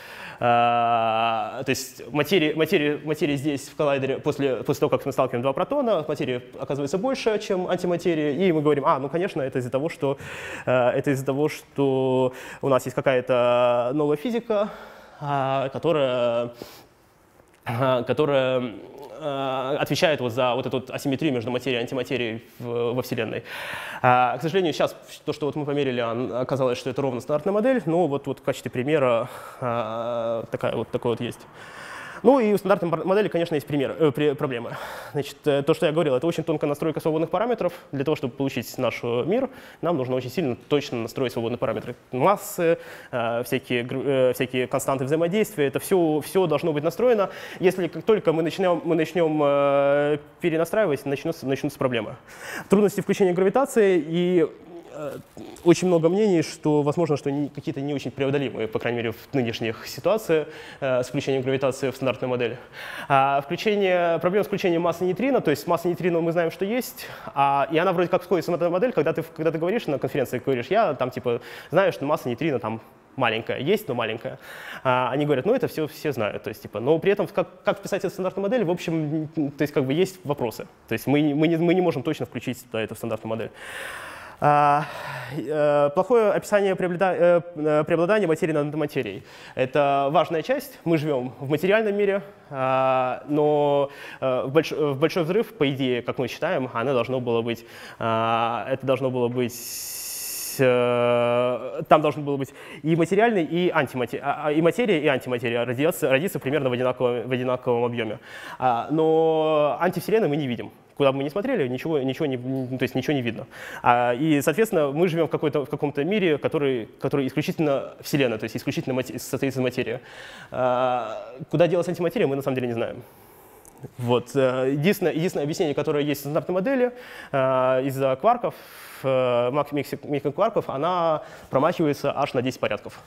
То есть материя здесь в коллайдере, после того, как мы сталкиваем два протона, материя оказывается больше, чем антиматерия, и мы говорим, ну конечно, это из-за того, что у нас есть какая-то новая физика, которая отвечает вот за вот эту асимметрию между материей и антиматерией во Вселенной. К сожалению, сейчас то, что вот мы померили, оказалось, что это ровно стандартная модель, но вот в качестве примера такой вот есть. Ну и у стандартной модели, конечно, есть проблемы. Значит, то, что я говорил, это очень тонкая настройка свободных параметров. Для того, чтобы получить наш мир, нам нужно очень сильно точно настроить свободные параметры. Массы, всякие константы взаимодействия, это все должно быть настроено. Если как только мы начнем перенастраивать, начнутся проблемы. Трудности включения гравитации и очень много мнений, что возможно, что какие-то не очень преодолимые, по крайней мере, в нынешних ситуациях с включением гравитации в стандартной модели. Проблема с включением массы нейтрино, то есть масса нейтрино мы знаем, что есть, и она вроде как входит в стандартную модель, когда ты говоришь на конференции, говоришь, я там типа знаю, что масса нейтрино там маленькая, есть, но маленькая. Они говорят, ну это все знают, то есть типа, но при этом как вписать это в стандартную модель, в общем, то есть как бы есть вопросы, то есть мы не можем точно включить это в стандартную модель. Плохое описание преобладания материи над антиматерией. Это важная часть. Мы живем в материальном мире, но в большой взрыв, по идее, как мы считаем, там должно было быть и материальный, и материя, и антиматерия родиться примерно в одинаковом объеме. Но антивселенную мы не видим. Куда бы мы ни смотрели, ничего не видно. И, соответственно, мы живем в каком-то мире, который исключительно Вселенная, то есть исключительно состоит из материи. Куда делась антиматерия, мы на самом деле не знаем. Вот. Единственное объяснение, которое есть в стандартной модели, из-за кварков, микрокварков, она промахивается аж на 10 порядков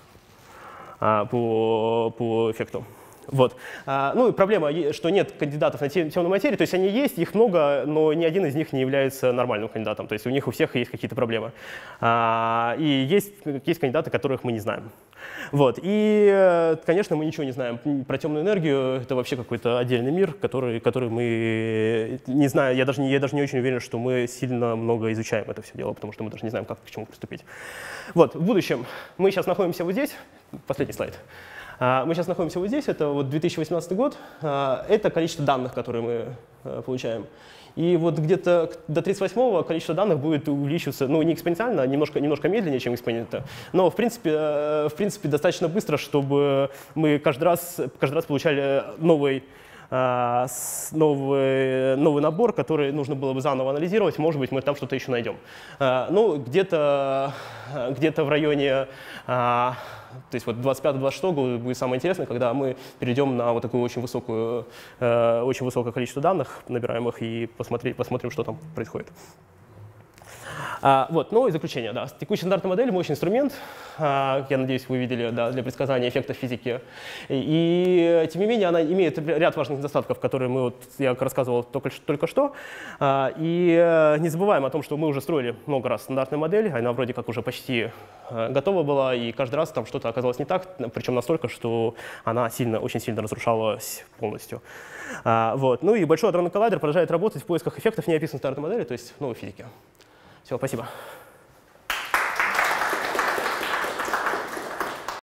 по эффекту. Вот. Ну и проблема, что нет кандидатов на темную материю, то есть они есть, их много, но ни один из них не является нормальным кандидатом, то есть у всех есть какие-то проблемы. И есть кандидаты, которых мы не знаем. Вот. И, конечно, мы ничего не знаем про темную энергию, это вообще какой-то отдельный мир, который мы не знаем, я даже не очень уверен, что мы сильно много изучаем это все дело, потому что мы даже не знаем, как к чему приступить. Вот. В будущем мы сейчас находимся вот здесь, последний слайд. Мы сейчас находимся вот здесь, это вот 2018 год, это количество данных, которые мы получаем. И вот где-то до 38-го количество данных будет увеличиваться, ну не экспоненциально, а немножко медленнее, чем экспонента, но в принципе достаточно быстро, чтобы мы каждый раз получали новый набор, который нужно было бы заново анализировать, может быть, мы там что-то еще найдем. Ну, где-то в районе, то есть вот 25-26 год будет самое интересное, когда мы перейдем на вот такое очень высокое количество данных, набираемых, и посмотрим, что там происходит. Вот, ну и заключение, да. Текущая стандартная модель – мощный инструмент, я надеюсь, вы видели, да, для предсказания эффектов физики. И тем не менее, она имеет ряд важных недостатков, которые я рассказывал только что. И не забываем о том, что мы уже строили много раз стандартную модель, она вроде как уже почти готова была, и каждый раз там что-то оказалось не так, причем настолько, что она очень сильно разрушалась полностью. Вот. Ну и Большой адронный коллайдер продолжает работать в поисках эффектов неописанной стандартной модели, то есть новой физики. Все, спасибо.